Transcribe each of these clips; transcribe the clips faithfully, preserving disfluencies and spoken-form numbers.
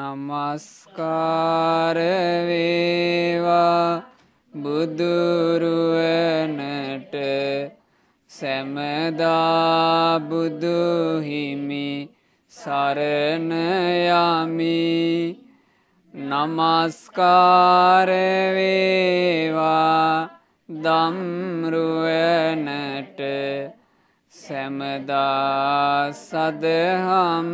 නමස්කාර වේවා බුදුරුවනට සැමදා බුදු හිමි සරණ යමි. නමස්කාර වේවා ධම්රුවනට සැමදා සදහම්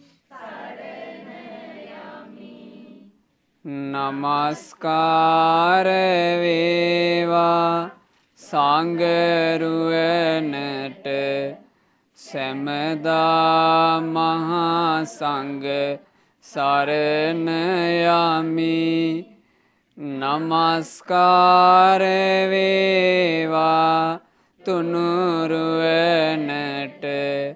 නමස්කාර වේවා සංඝරුවනට සැමදා මහා සංඝ සරණ යමි. නමස්කාර වේවා තුනුරුවනට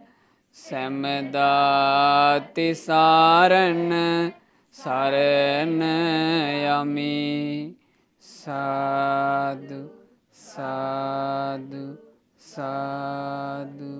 සැමදා තිසරණ සරණ යමි. සාදු සාදු සාදු.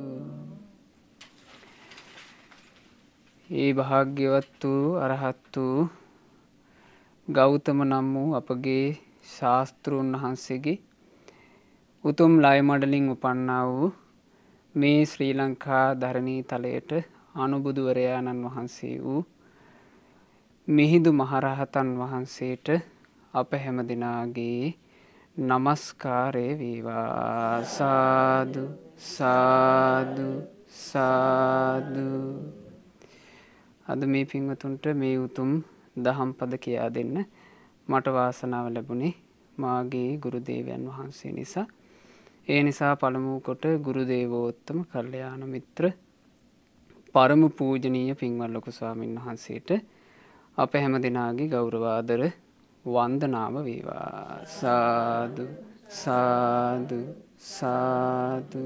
ඒ භාග්‍යවත් වූ අරහත් වූ ගෞතම නම් වූ අපගේ ශාස්තෘන් වහන්සේගේ උතුම් ලය මඩලින් උපන්නා වූ මේ ශ්‍රී ලංකා ධරණී තලයට අනුබුදුවරයාණන් වහන්සේ වූ මිහිඳු මහරහතන් වහන්සේට අප හැම දෙනාගේ නමස්කාරය වේවා. සාදු සාදු සාදු. අද මේ පින්වතුන්ට මේ උතුම් දහම් පද කියා දෙන්න මට වාසනාව ලැබුණේ මාගේ ගුරු දේවයන් වහන්සේ නිසා. ඒ නිසා පළමු කොට ගුරු දේවෝත්තම කල්යාණ මිත්‍ර පරම පූජනීය පින්වත් ලොකු ස්වාමීන් වහන්සේට අප හැම දිනාගේ ගෞරව ආදර වන්දනාව වේවා. සාදු සාදු සාදු.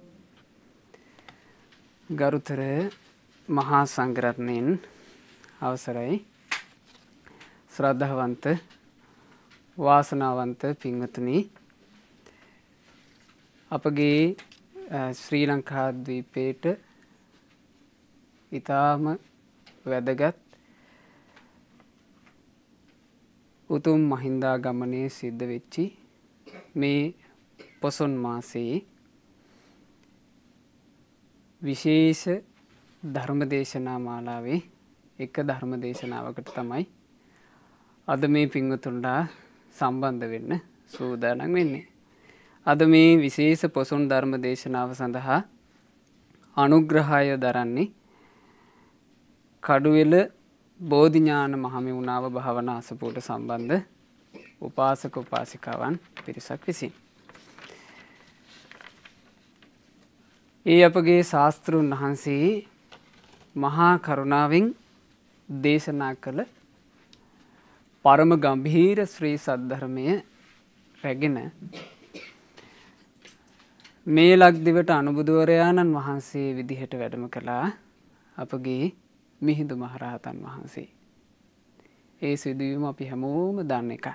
ගරුතර මහා සංඝරත්නයන් අවසරයි. ශ්‍රද්ධාවන්ත වාසනාවන්ත පින්වතුනි, අපගේ ශ්‍රී ලංකා ද්වීපයට ඊටාම වැදගත් උතුම් මහින්දාගමනය සිද්ධ වෙච්චි මේ පොසොන් මාසයේ විශේෂ ධර්ම දේශනා මාලාවේ එක ධර්ම දේශනාවකට තමයි අද මේ පින්වතුන්ලා සම්බන්ධ වෙන්න සූදානම් වෙන්නේ. අද මේ විශේෂ පොසොන් ධර්ම දේශනාව සඳහා අනුග්‍රහය දරන්නේ කඩුවෙල බෝධිඥාන මහමෙවුනාව භාවනා අසපුවට සම්බන්ධ උපාසක උපාසිකාවන් පිරිසක් විසින්. ඒ අපගේ ශාස්තෘන් වහන්සේ මහා කරුණාවෙන් දේශනා කළ පරම ගම්භීර ශ්‍රී සද්ධර්මය රැගෙන මේ ලක්දිවට අනුබුදුවරයාණන් වහන්සේ විදිහට වැඩම කළා අපගේ මිහිඳු මහරහතන් වහන්සේ. ඒ සිදුවීම අපි හැමෝම දන්න එක.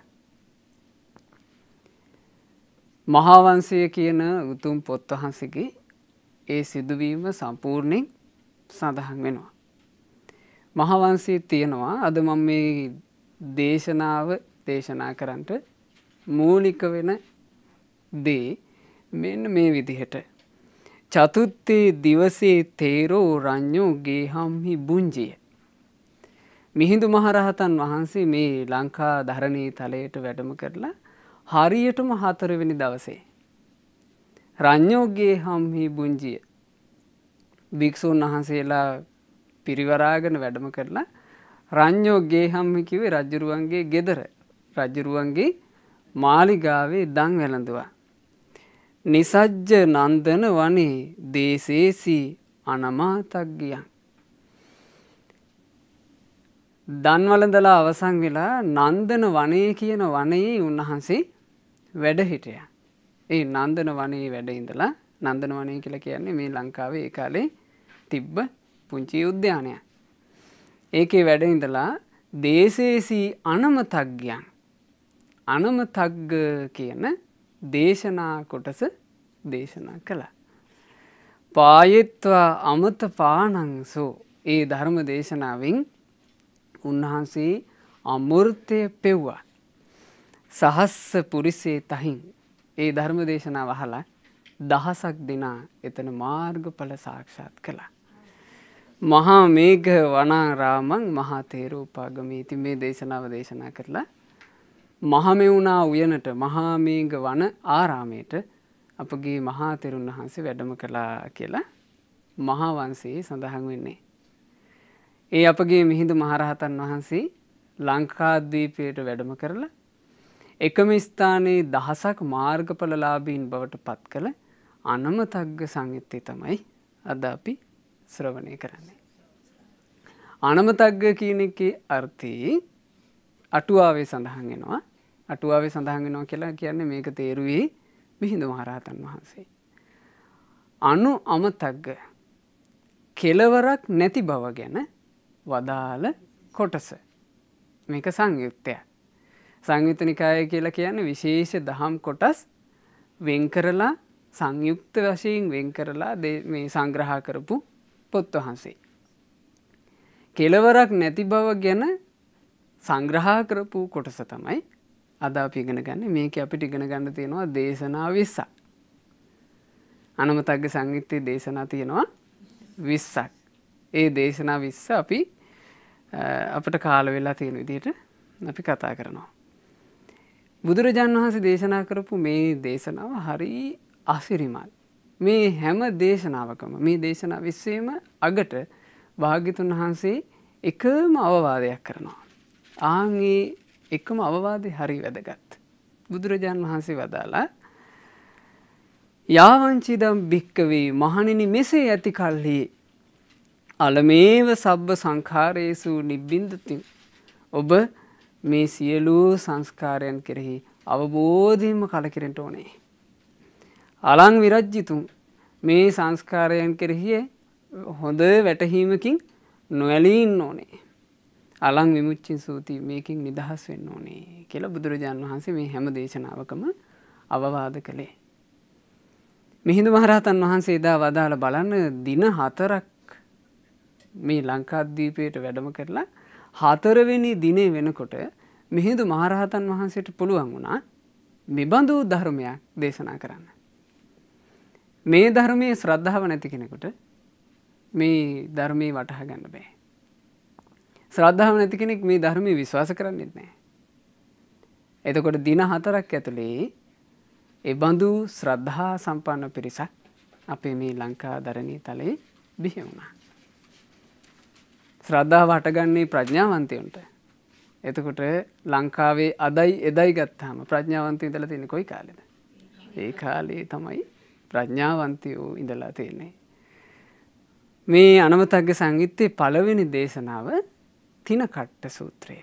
මහාවංශය කියන උතුම් පොත් වහන්සේගේ ඒ සිදුවීම සම්පූර්ණයෙන් සඳහන් වෙනවා. මහාවංශයේ තියෙනවා අද මම මේ දේශනාව දේශනා කරන්නට මූලික වෙන දේ මෙන්න මේ විදිහට. චතුත්තේ දිවසේ තේරෝ රඤ්ඤෝ ගේහම්හි බුංජිය. මිහිඳු මහරහතන් වහන්සේ මේ ලංකා ධරණී තලයට වැඩම කරලා හරියටම හතරවෙනි දවසේ රඤ්ඤෝ ගේහම්හි බුංජිය භික්ෂුන් වහන්සේලා පිරිවරාගෙන වැඩම කරලා රඤ්ඤෝ ගේහම්හි කිව්වේ රජුරුවන්ගේ ගෙදර, රජුරුවන්ගේ මාලිගාවේ දන් වැළඳුවා. නිසජ්ජ නන්දන වනේ දේශේසී අනමතග්ගියන්. දන් වළඳලා අවසන් වෙලා නන්දන වනේ කියන වනයේ උන්වහන්සේ වැඩ හිටියා. ඒ නන්දන වනයේ වැඩ ඉඳලා, නන්දන වනය කියලා කියන්නේ මේ ලංකාවේ ඒ කාලේ තිබ්බ පුංචි උද්‍යානයක්. ඒකේ වැඩ ඉඳලා දේශේසී අනමතග්ගියන්, අනමතග්ග කියන දේශනා කොටස දේශනා කළා. පායෙත්වා අමත පානංසෝ, ඒ ධර්ම දේශනාවෙන් උන්වහන්සේ අමෘතය පෙව්වා. සහස්ස පුරිසේ තහින් ඒ ධර්ම දේශනාව අහලා දහසක් දිනා එතන මාර්ගඵල සාක්ෂාත් කළා. මහා මේඝ වනාරාමං මහා තේරෝපාගමීති මේ දේශනාව දේශනා කරලා මහමෙවුනා උයනට මහා මේඝ වන ආරාමයට අපගේ මහා තෙරුන් වහන්සේ වැඩම කළා කියලා මහා වංශයේ සඳහන් වෙන්නේ. ඒ අපගේ මිහිඳු මහරහතන් වහන්සේ ලංකාද්වීපයට වැඩම කරලා එකම ස්ථානයේ දහසක් මාර්ගඵලලාභීන් බවට පත් කළ අනමතග්ග සංයුත්තේ තමයි අද අපි ශ්‍රවණය කරන්නේ. අනමතග්ග කියන එකේ අර්ථය අටුවාවේ සඳහන් වෙනවා. අටුවාවේ සඳහන් වෙනවා කියලා කියන්නේ මේක තේරුවේ මිහිඳු මහරහතන් වහන්සේ. අනු අමතග්ග කෙලවරක් නැති බව ගැන වදාළ කොටස. මේක සංයුත්තයක්. සංයුත්ත නිකාය කියලා කියන්නේ විශේෂ දහම් කොටස් වෙන් කරලා සංයුක්ත වශයෙන් වෙන් කරලා මේ සංග්‍රහ කරපු පොත් වහන්සේ. කෙලවරක් නැති බව ගැන සංග්‍රහ කරපු කොටස තමයි අද අපි ඉගෙන ගන්න. මේක අපිට ඉගෙන ගන්න තියෙනවා දේශනා විස්සක්. අනමතග්ග සංයුත්තේ දේශනා තියෙනවා විස්සක්. ඒ දේශනා විස්ස අපි අපිට කාල වෙලා තියෙන විදිහට අපි කතා කරනවා. බුදුරජාණන් වහන්සේ දේශනා කරපු මේ දේශනාව හරි අසිරිමත්. මේ හැම දේශනාවකම මේ දේශනා විශ්සේම අගට භාග්‍යතුන් වහන්සේ එකම අවවාදයක් කරනවා. ආන් ඒ එකම අවවාදේ හරි වැදගත්. බුදුරජාණන් වහන්සේ වදාලා යාවංචිදම් භික්කවේ මහණෙනි මෙසේ ඇති කල්හි අලමේව සබ්බ සංඛාරේසු නිබ්බින්දති. ඔබ මේ සියලු සංස්කාරයන් කෙරෙහි අවබෝධයෙන්ම කලකිරෙන්න ඕනේ. අලං විරජ්ජිතුම් මේ සංස්කාරයන් කෙරෙහි හොඳ වැටහීමකින් නොඇලී ඉන්න ඕනේ. අලං විමුච්චින් සූති මේකෙන් නිදහස් වෙන්න ඕනේ කියලා බුදුරජාණන් වහන්සේ මේ හැම දේශනාවකම අවවාද කළේ. මිහිඳු මහරහතන් වහන්සේ එදා වදාළ බලන්න දින හතරක් මේ ලංකාද්වීපයට වැඩම කරලා හතරවෙනි දිනේ වෙනකොට මිහිඳු මහරහතන් වහන්සේට පුළුවන් වුණා මෙබඳු ධර්මයක් දේශනා කරන්න. මේ ධර්මයේ ශ්‍රද්ධාව නැති කෙනෙකුට මේ ධර්මයේ වටහා ගන්න බෑ. ශ්‍රද්ධාව නැති කෙනෙක් මේ ධර්මයේ විශ්වාස කරන්නේ නැහැ. එතකොට දින හතරක් ඇතුලේ ඒ බඳු ශ්‍රද්ධා සම්පන්න පිරිසක් අපේ මේ ලංකා දරණී තලයේ බිහි වුණා. ශ්‍රද්ධාව හටගන්නේ ප්‍රඥාවන්තයන්ට. එතකොට ලංකාවේ අදයි එදයි ගත්තාම ප්‍රඥාවන්තයෝ ඉඳලා තියෙන්නේ කොයි කාලෙද? ඒ කාලේ තමයි ප්‍රඥාවන්තයෝ ඉඳලා තියෙන්නේ. මේ අනමතග්ග සංයුත්තේ පළවෙනි දේශනාව තිනකට්ට සූත්‍රය.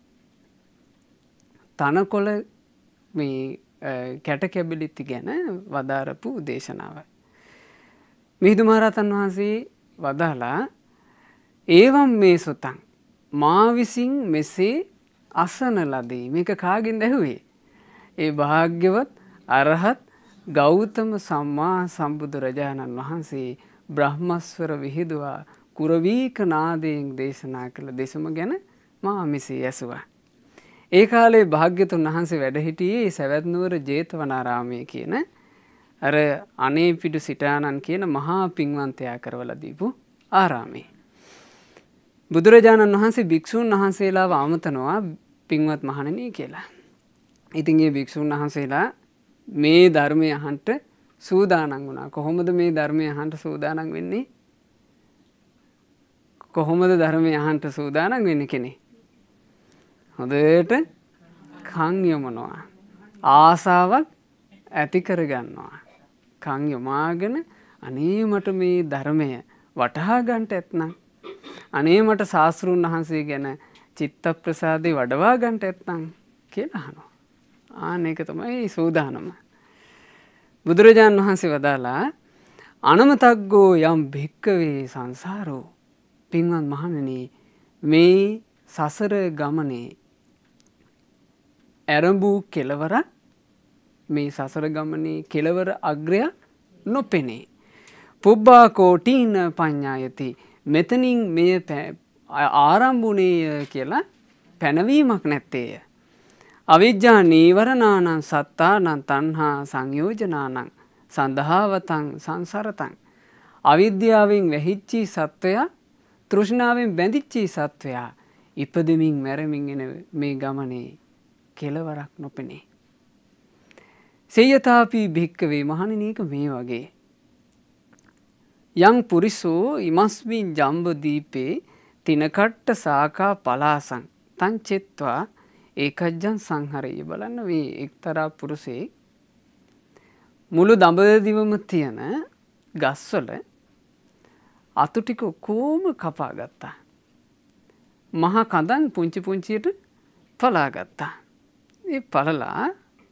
තනකොළ මේ කැට කැබිලිති ගැන වදාරපු දේශනාව. මිහිඳු මහරහතන් වහන්සේ වදාලා ඒවම් මේ සුතං මා විසින් මෙසේ අසන ලදී. මේක කාගෙන්ද ඇහුවේ? ඒ භාග්‍යවත් අරහත් ගෞතම සම්මා සම්බුදුරජාණන් වහන්සේ බ්‍රහ්මස්වර විහිදුවා කුරවීක නාදයෙන් දේශනා කළ දෙසම ගැන මා මෙසේ ඇසුවා. ඒ කාලේ භාග්‍යතුන් වහන්සේ වැඩ සිටියේ සවැත් නුවර ජේතවනාරාමයේ කියන අර අනේපිඩු සිටානන් කියන මහා පින්වන්තයා කරවලා දීපු ආරාමයේ. බුදුරජාණන් වහන්සේ භික්ෂූන් වහන්සේලාව ආමතනවා පින්වත් මහණෙනි කියලා. ඉතින් මේ භික්ෂූන් වහන්සේලා මේ ධර්මය අහන්න සූදානම් වුණා. කොහොමද මේ ධර්මය අහන්න සූදානම් වෙන්නේ? කොහොමද ධර්මය අහන්න සූදානම් වෙන්නේ කෙනෙක්? හොඳට කන් යොමනවා. ආසාවක් ඇති කරගන්නවා. කන් යොමාගෙන අනේ මට මේ ධර්මය වටහා ගන්නට ඇත්නම් අනේ මට ශාස්ත්‍රූන් වහන්සේ ගැන චිත්ත ප්‍රසාදේ වඩවා ගන්නට ඇත්නම් කියලා අහනවා. ආන ඒක තමයි සූදානම. බුදුරජාණන් වහන්සේ වදාලා අනමතග්ගෝ යම් භික්කවේ සංසාරෝ. පින්වත් මහණෙනි මේ සසර ගමනේ ඇරඹූ කෙලවරක් මේ සසර ගමනේ කෙලවර අග්‍රයක් නොපෙනේ. පුබ්බා කෝටින පඤ්ඤායති මෙතනින් මෙය ආරම්භුණේය කියලා පැනවීමක් නැත්තේය. අවිජ්ජා නීවරණානං සත්තානං තණ්හා සංයෝජනානං සන්දහාවතං සංසරතං. අවිද්‍යාවෙන් වැහිච්චි සත්වයා තෘෂ්ණාවෙන් බැඳිච්චි සත්වයා ඉපදෙමින් මැරෙමින් එන මේ ගමනේ කෙලවරක් නොපෙනේ. සේයතාපි භික්කවේ මහණෙනි මේ වගේ. යං පුරිසෝ ඉමස්මින් ජම්බ දීපේ තිනකට්ට සාකා පලාසං තං චෙත්වා ඒකජ්ජං සංහරය. බලන්න මේ එක්තරා පුරුෂේ මුළු දඹදිවම තියෙන ගස්වල අතු ටික කොහොම කපා ගත්තා. මහා කඳන් පුංචි පුංචියට පලා ගත්තා. ඒ පලලා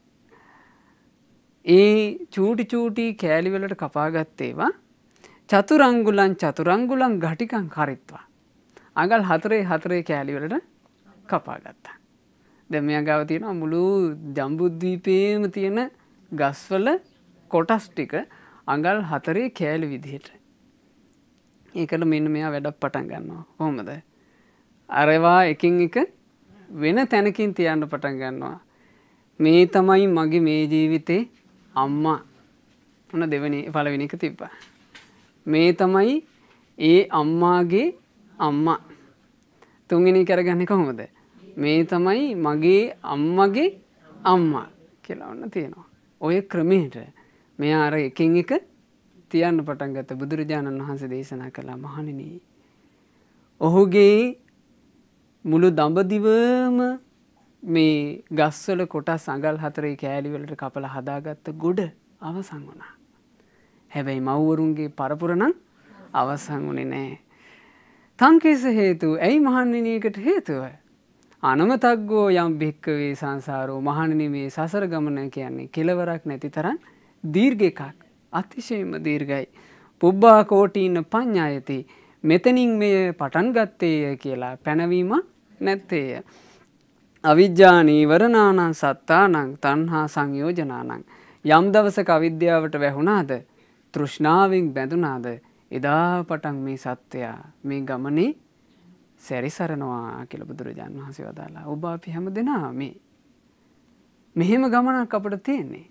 ඒ චූටි චූටි කෑලි වලට කපා ගත්තේවා චතුරංගුලං චතුරංගුලං ඝටිකං කරිත්වා. අඟල් හතරේ හතරේ කෑලි වලට කපා ගත්තා. දැන් මෙයා ගාව තියෙනවා මුළු ජම්බුද්වීපේම තියෙන ගස්වල කොටස් ටික අඟල් හතරේ කෑලි විදිහට. ඒකට මෙන්න මෙයා වැඩක් පටන් ගන්නවා. කොහොමද? අරවා එකින් එක වෙන තැනකින් තියන්න පටන් ගන්නවා. මේ තමයි මගේ මේ ජීවිතේ අම්මා. මොන දෙවෙනි පළවෙනි එක තිබ්බා. මේ තමයි ඒ අම්මාගේ අම්මා. තුන්වෙනි කරගන්නේ කොහොමද? මේ තමයි මගේ අම්මගේ අම්මා කියලා ඔන්න තියෙනවා. ඔය ක්‍රමයට මෙයා අර එකින් එක තියන්න පටන් ගත්ත. බුදුරජාණන් වහන්සේ දේශනා කළා මහණෙනි ඔහුගේ මුළු දඹදිවම මේ ගස්වල කොටස් අඟල් හතරේ කෑලි වලට කපලා හදාගත්ත ගොඩ අවසන් වුණා. හැබැයි මව්වරුන්ගේ පරපුර නම් අවසන් වුණේ නැහැ. තංකේස හේතු ඇයි මහණෙනි ඒකට හේතුව? අනමතග්ගෝ යම් භික්කවේ සංසාරෝ මහණෙනි මේ සසර ගමන කියන්නේ කෙලවරක් නැති තරම් දීර්ඝ එකක්. අතිශයම දීර්ඝයි. පුබ්බා කෝටීන පඤ්ඤායති මෙතනින් මේ පටන් ගත්තේය කියලා පැනවීම නැත්තේය. අවිජ්ජා නීවරණානං සත්තානං තණ්හා සංයෝජනානං. යම් දවසක අවිද්‍යාවට වැහුණාද තෘෂ්ණාවෙන් බැඳුනාද එදා පටන් මේ සත්‍යයා මේ ගමනේ සැරිසරනවා කියලා බුදුරජාණන් වහන්සේ වදාළා. ඔබ අපි හැමදෙනා මේ මෙහෙම ගමනක් අපිට තියෙන්නේ.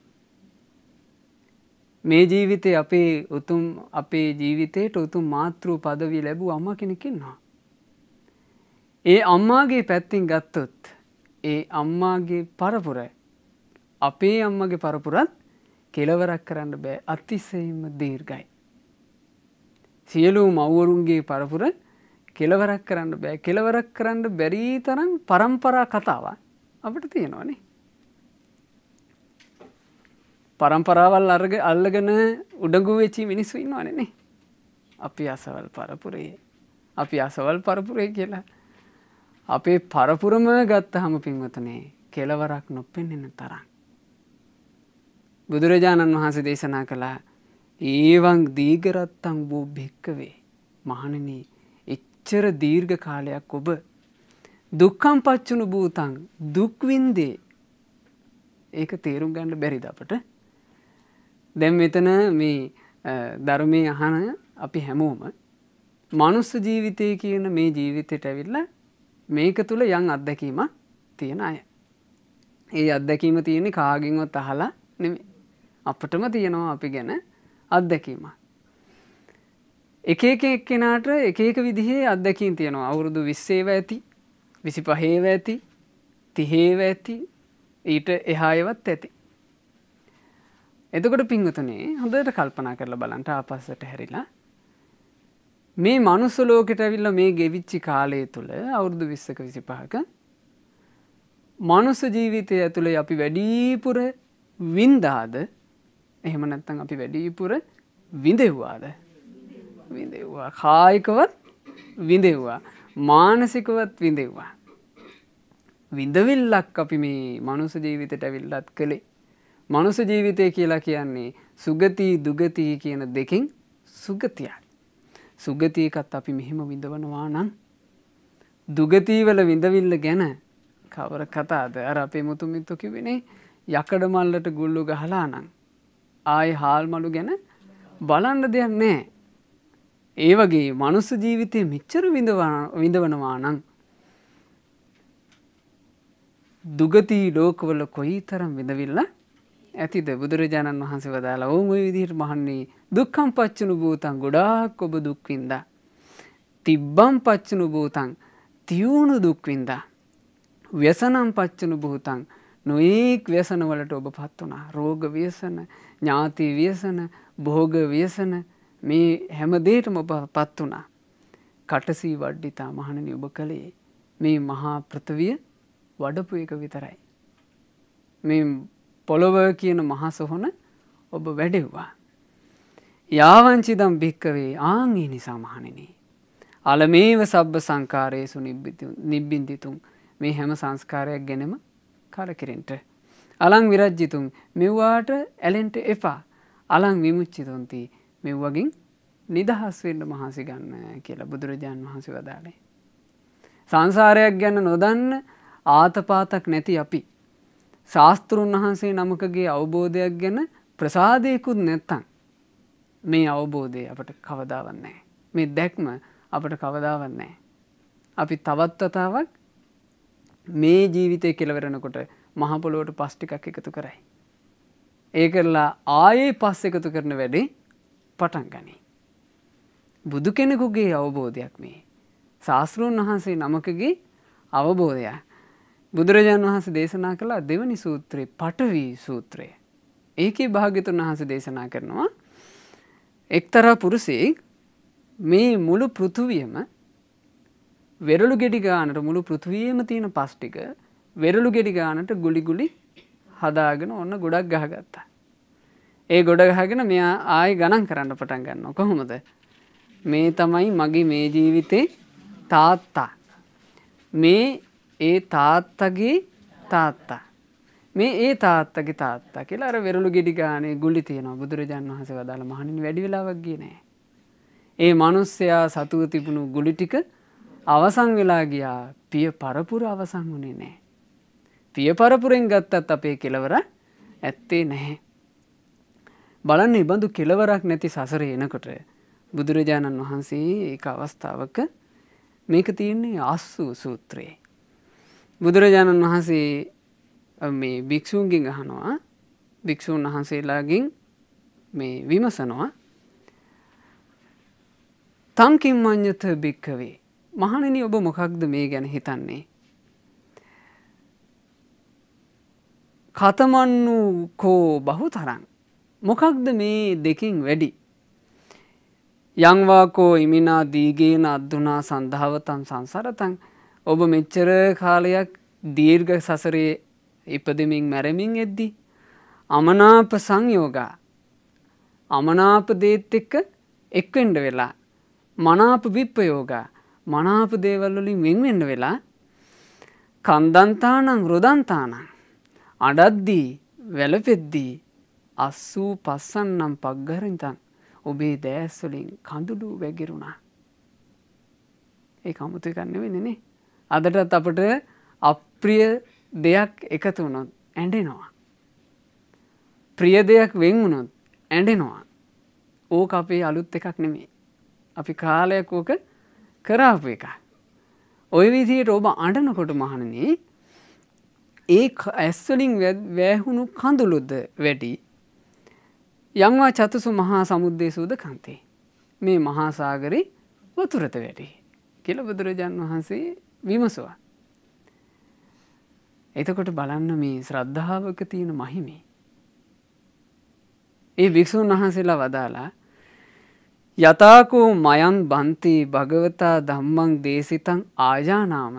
මේ ජීවිතේ අපේ උතුම් අපේ ජීවිතේට උතුම් මාතෘ පදවිය ලැබුව අම්මා කෙනෙක් ඉන්නවා. ඒ අම්මාගේ පැත්තෙන් ගත්තොත් ඒ අම්මාගේ පරපුර අපේ අම්මගේ පරපුරත් කෙලවරක් කරන්න බෑ. අතිශයින්ම දීර්ඝයි. සියලු මව්වරුන්ගේ පරපුර කෙලවරක් කරන්න බෑ. කෙලවරක් කරන්න බැරි තරම් පරම්පරා කතාවක් අපිට තියෙනවානේ. පරම්පරාවල් අරගෙන අල්ලගෙන උඩඟු වෙච්ච මිනිස්සු ඉන්නවනේ නේ. අපි අසවල් පරපුරේ. අපි අසවල් පරපුරේ කියලා. අපේ පරපුරම ගත්තාම පින්වතුනේ කෙලවරක් නොපෙන්නෙන තරම්. බුදුරජාණන් වහන්සේ දේශනා කළා ඒවං දීඝරත්තං වූ භික්කවේ මහණෙනි එච්චර දීර්ඝ කාලයක් ඔබ දුක්ඛං පච්චුණු භූතං දුක් විඳේ. ඒක තේරුම් ගන්න බැරිද අපට? දැන් මෙතන මේ ධර්මයේ අහන අපි හැමෝම මනුස්ස ජීවිතය කියන මේ ජීවිතයට ඇවිල්ලා මේක තුල යම් අත්දැකීමක් තියෙන අය. ඒ අත්දැකීම තියෙන්නේ කාගෙන්වත් අහලා නෙමෙයි. අපිටම තියෙනවා අපි ගැන අත්දැකීමක්. එක එක එක්කෙනාට එක එක විදිහේ අත්දැකීම් තියෙනවා. අවුරුදු විස්සේව ඇති, විසිපහේව ඇති, තිහේව ඇති, ඊට එහායවත් ඇති. එතකොට පින්වතුනේ හොඳට කල්පනා කරලා බලන්න ආපස්සට හැරිලා මේ මනුස්ස ලෝකෙට ඇවිල්ලා මේ ගෙවිච්ච කාලය තුල අවුරුදු විස්සක විසිපහක මනුස්ස ජීවිතය ඇතුලේ අපි වැඩිපුර වින්දාද? එහෙම නැත්නම් අපි වැඩිපුර විඳෙව්වාද? විඳෙව්වා. කායිකවත් විඳෙව්වා. මානසිකවත් විඳෙව්වා. විඳවිල්ලක් අපි මේ මනුස්ස ජීවිතයට ඇවිල්ලාත් කළේ. මනුස්ස ජීවිතය කියලා කියන්නේ සුගති දුගති කියන දෙකෙන් සුගතියක්. සුගතියකත් අපි මෙහෙම විඳවනවා නම් දුගති වල විඳවිල්ල ගැන කවර කතාවද? අර අපේ මුතුමිත්තු කිව්වේනේ යකඩ මල්ලට ගුල්ලු ගහලා නම් ආයේ හාල් මලු ගැන බලන්න දෙයක් නැහැ. ඒ වගේ මනුස්ස ජීවිතේ මෙච්චර විඳවනවා නම් දුගති ලෝකවල කොයිතරම් විඳවිල්ල ඇතිද? බුදුරජාණන් වහන්සේ වදාලා ඕම ওই විදිහට මහන්නේ දුක්ඛම් පච්චුණු භූතං ගොඩාක් ඔබ දුක් විඳා. තිබ්බම් පච්චුණු භූතං තියුණු දුක් විඳා. ව්‍යසනම් පච්චුණු භූතං නොඑක් ව්‍යසන වලට ඔබපත් වුණා. රෝග ව්‍යසන, ඥාති ව්‍යසන, භෝග ව්‍යසන මේ හැම දෙයකම ඔබපත් වුණා. කටසී වඩ්ඩිතා මහණෙනි ඔබ කලේ මේ මහා පෘථිවිය වඩපු එක විතරයි. මේ පොළොව කියන මහා සොහොන ඔබ වැඩෙව්වා. යාවංචිදම් භික්කවේ ආන් ඒ නිසා මහණෙනි. අලමේව සබ්බ සංකාරේසු නිබ්බින්දිතුන් මේ හැම සංස්කාරයක් ගැනම කලකිරෙන්ට. අලං විරජ්ජිතුන් මෙව්වාට ඇලෙන්ට එපා. අලං විමුච්චිතුන්ති මෙව්වගින් නිදහස් වෙන්න මහන්සි ගන්න කියලා බුදුරජාණන් වහන්සේ වදාළේ. සංසාරයක් ගැන නොදන්න ආතපාතක් නැති අපි ශාස්ත්‍රුන් වහන්සේ නමකගේ අවබෝධයක් ගැන ප්‍රසාදයකුත් නැත්තම් මේ අවබෝධය අපට කවදාවත් නැහැ. මේ දැක්ම අපට කවදාවත් නැහැ. අපි තවත් වතාවක් මේ ජීවිතේ කෙලවරනකොට මහ පොළොවට පස් ටිකක් එකතු කරයි. ඒ කරලා ආයේ පස් එකතු කරන වැඩේ පටන් ගනී. බුදු කෙනෙකුගේ අවබෝධයක් මේ. ශාස්ත්‍රඥ වහන්සේ නමකගේ අවබෝධය. බුදුරජාණන් වහන්සේ දේශනා කළ දෙවනි සූත්‍රයේ පඨවි සූත්‍රය. ඒකේ භාග්‍යතුන් වහන්සේ දේශනා කරනවා එක්තරා පුරුෂයෙක් මේ මුළු පෘථුවියම වෙරළු ගෙඩි ගානට මුළු පෘථුවියම තියෙන පස් ටික වෙරළු ගෙඩි ගානට ගුලි ගුලි හදාගෙන ඔන්න ගොඩක් ගහගත්තා. ඒ ගොඩ ගහගෙන මෙයා ආයෙ ගණන් කරන්න පටන් ගන්නවා. කොහොමද? මේ තමයි මගේ මේ ජීවිතේ තාත්තා. මේ ඒ තාත්තගේ තාත්තා. මේ ඒ තාත්තගේ තාත්තා කියලා අර වෙරළු ගෙඩි ගානේ ගුලි තියෙනවා. බුදුරජාණන් වහන්සේ වදාළ මහණෙනි වැඩි වෙලාවක් ගියේ නෑ. ඒ මිනිස්සයා සතුව තිබුණු ගුලි ටික අවසන් වෙලා ගියා. පිය පරපුර අවසන් වුණේ නෑ. පිය පරපුරෙන් ගත්තත් අපේ කෙලවර ඇත්තේ නැහැ. බලන්න ඉබඳු කෙලවරක් නැති සසරේ එනකොට බුදුරජාණන් වහන්සේ ඒක අවස්ථාවක මේක තියෙන්නේ ආස්සු සූත්‍රයේ. බුදුරජාණන් වහන්සේ මේ භික්ෂූන්ගෙන් අහනවා භික්ෂූන් වහන්සේලාගෙන් මේ විමසනවා තං කිම්මඤ්ඤත භික්ඛවේ මහණෙනි ඔබ මොකක්ද මේ ගැන හිතන්නේ? කතමන්නු කෝ බහුතරං මොකක්ද මේ දෙකින් වැඩි? යං වාකෝ ඉමිනා දීගේන අද්දුනා සන්ධාවතං සංසරතං ඔබ මෙච්චර කාලයක් දීර්ඝ සසරේ ඉපදෙමින් මැරෙමින් එද්දි අමනාප සංයෝගා අමනාප දේත් එක්ක එක් වෙන්න වෙලා මනාප විප්පයෝගා මනාප දේවල් වලින් වෙන් වෙන්න වෙලා කන්දන්තානං රොදන්තානං අඩද්දී වැළපෙද්දී අස්සූ පස්සන්නම් පග්ගරින්තං ඔබේ දැස් වලින් කඳුළු වැగిරුණා. ඒක 아무තු එකක් නෙවෙයි නේ. අදටත් අපිට අප්‍රිය දෙයක් එකතු වුණොත් ඇඬෙනවා. ප්‍රිය දෙයක් වෙන් වුණොත් ඇඬෙනවා. ඕක අපේ අලුත් එකක් නෙමෙයි. අපි කාලයක් ඕක කරාපු එකක්. ওই විදිහට ඔබ අඬනකොට මහණෙනි ඒ ඇස් වලින් වැහුණු කඳුළුද වැඩි යංවා චතුසු මහා සමුද්දේසුද කන්තේ මේ මහා සාගරේ වතුරට වැඩි කියලා බුදුරජාන් වහන්සේ විමසුවා. එතකොට බලන්න මේ ශ්‍රද්ධාවක තියෙන මහිමේ. ඒ භික්ෂුන් වහන්සේලා වදාලා යතාකෝ මයන් බන්ති භගවතා ධම්මං දේශිතං ආජානාම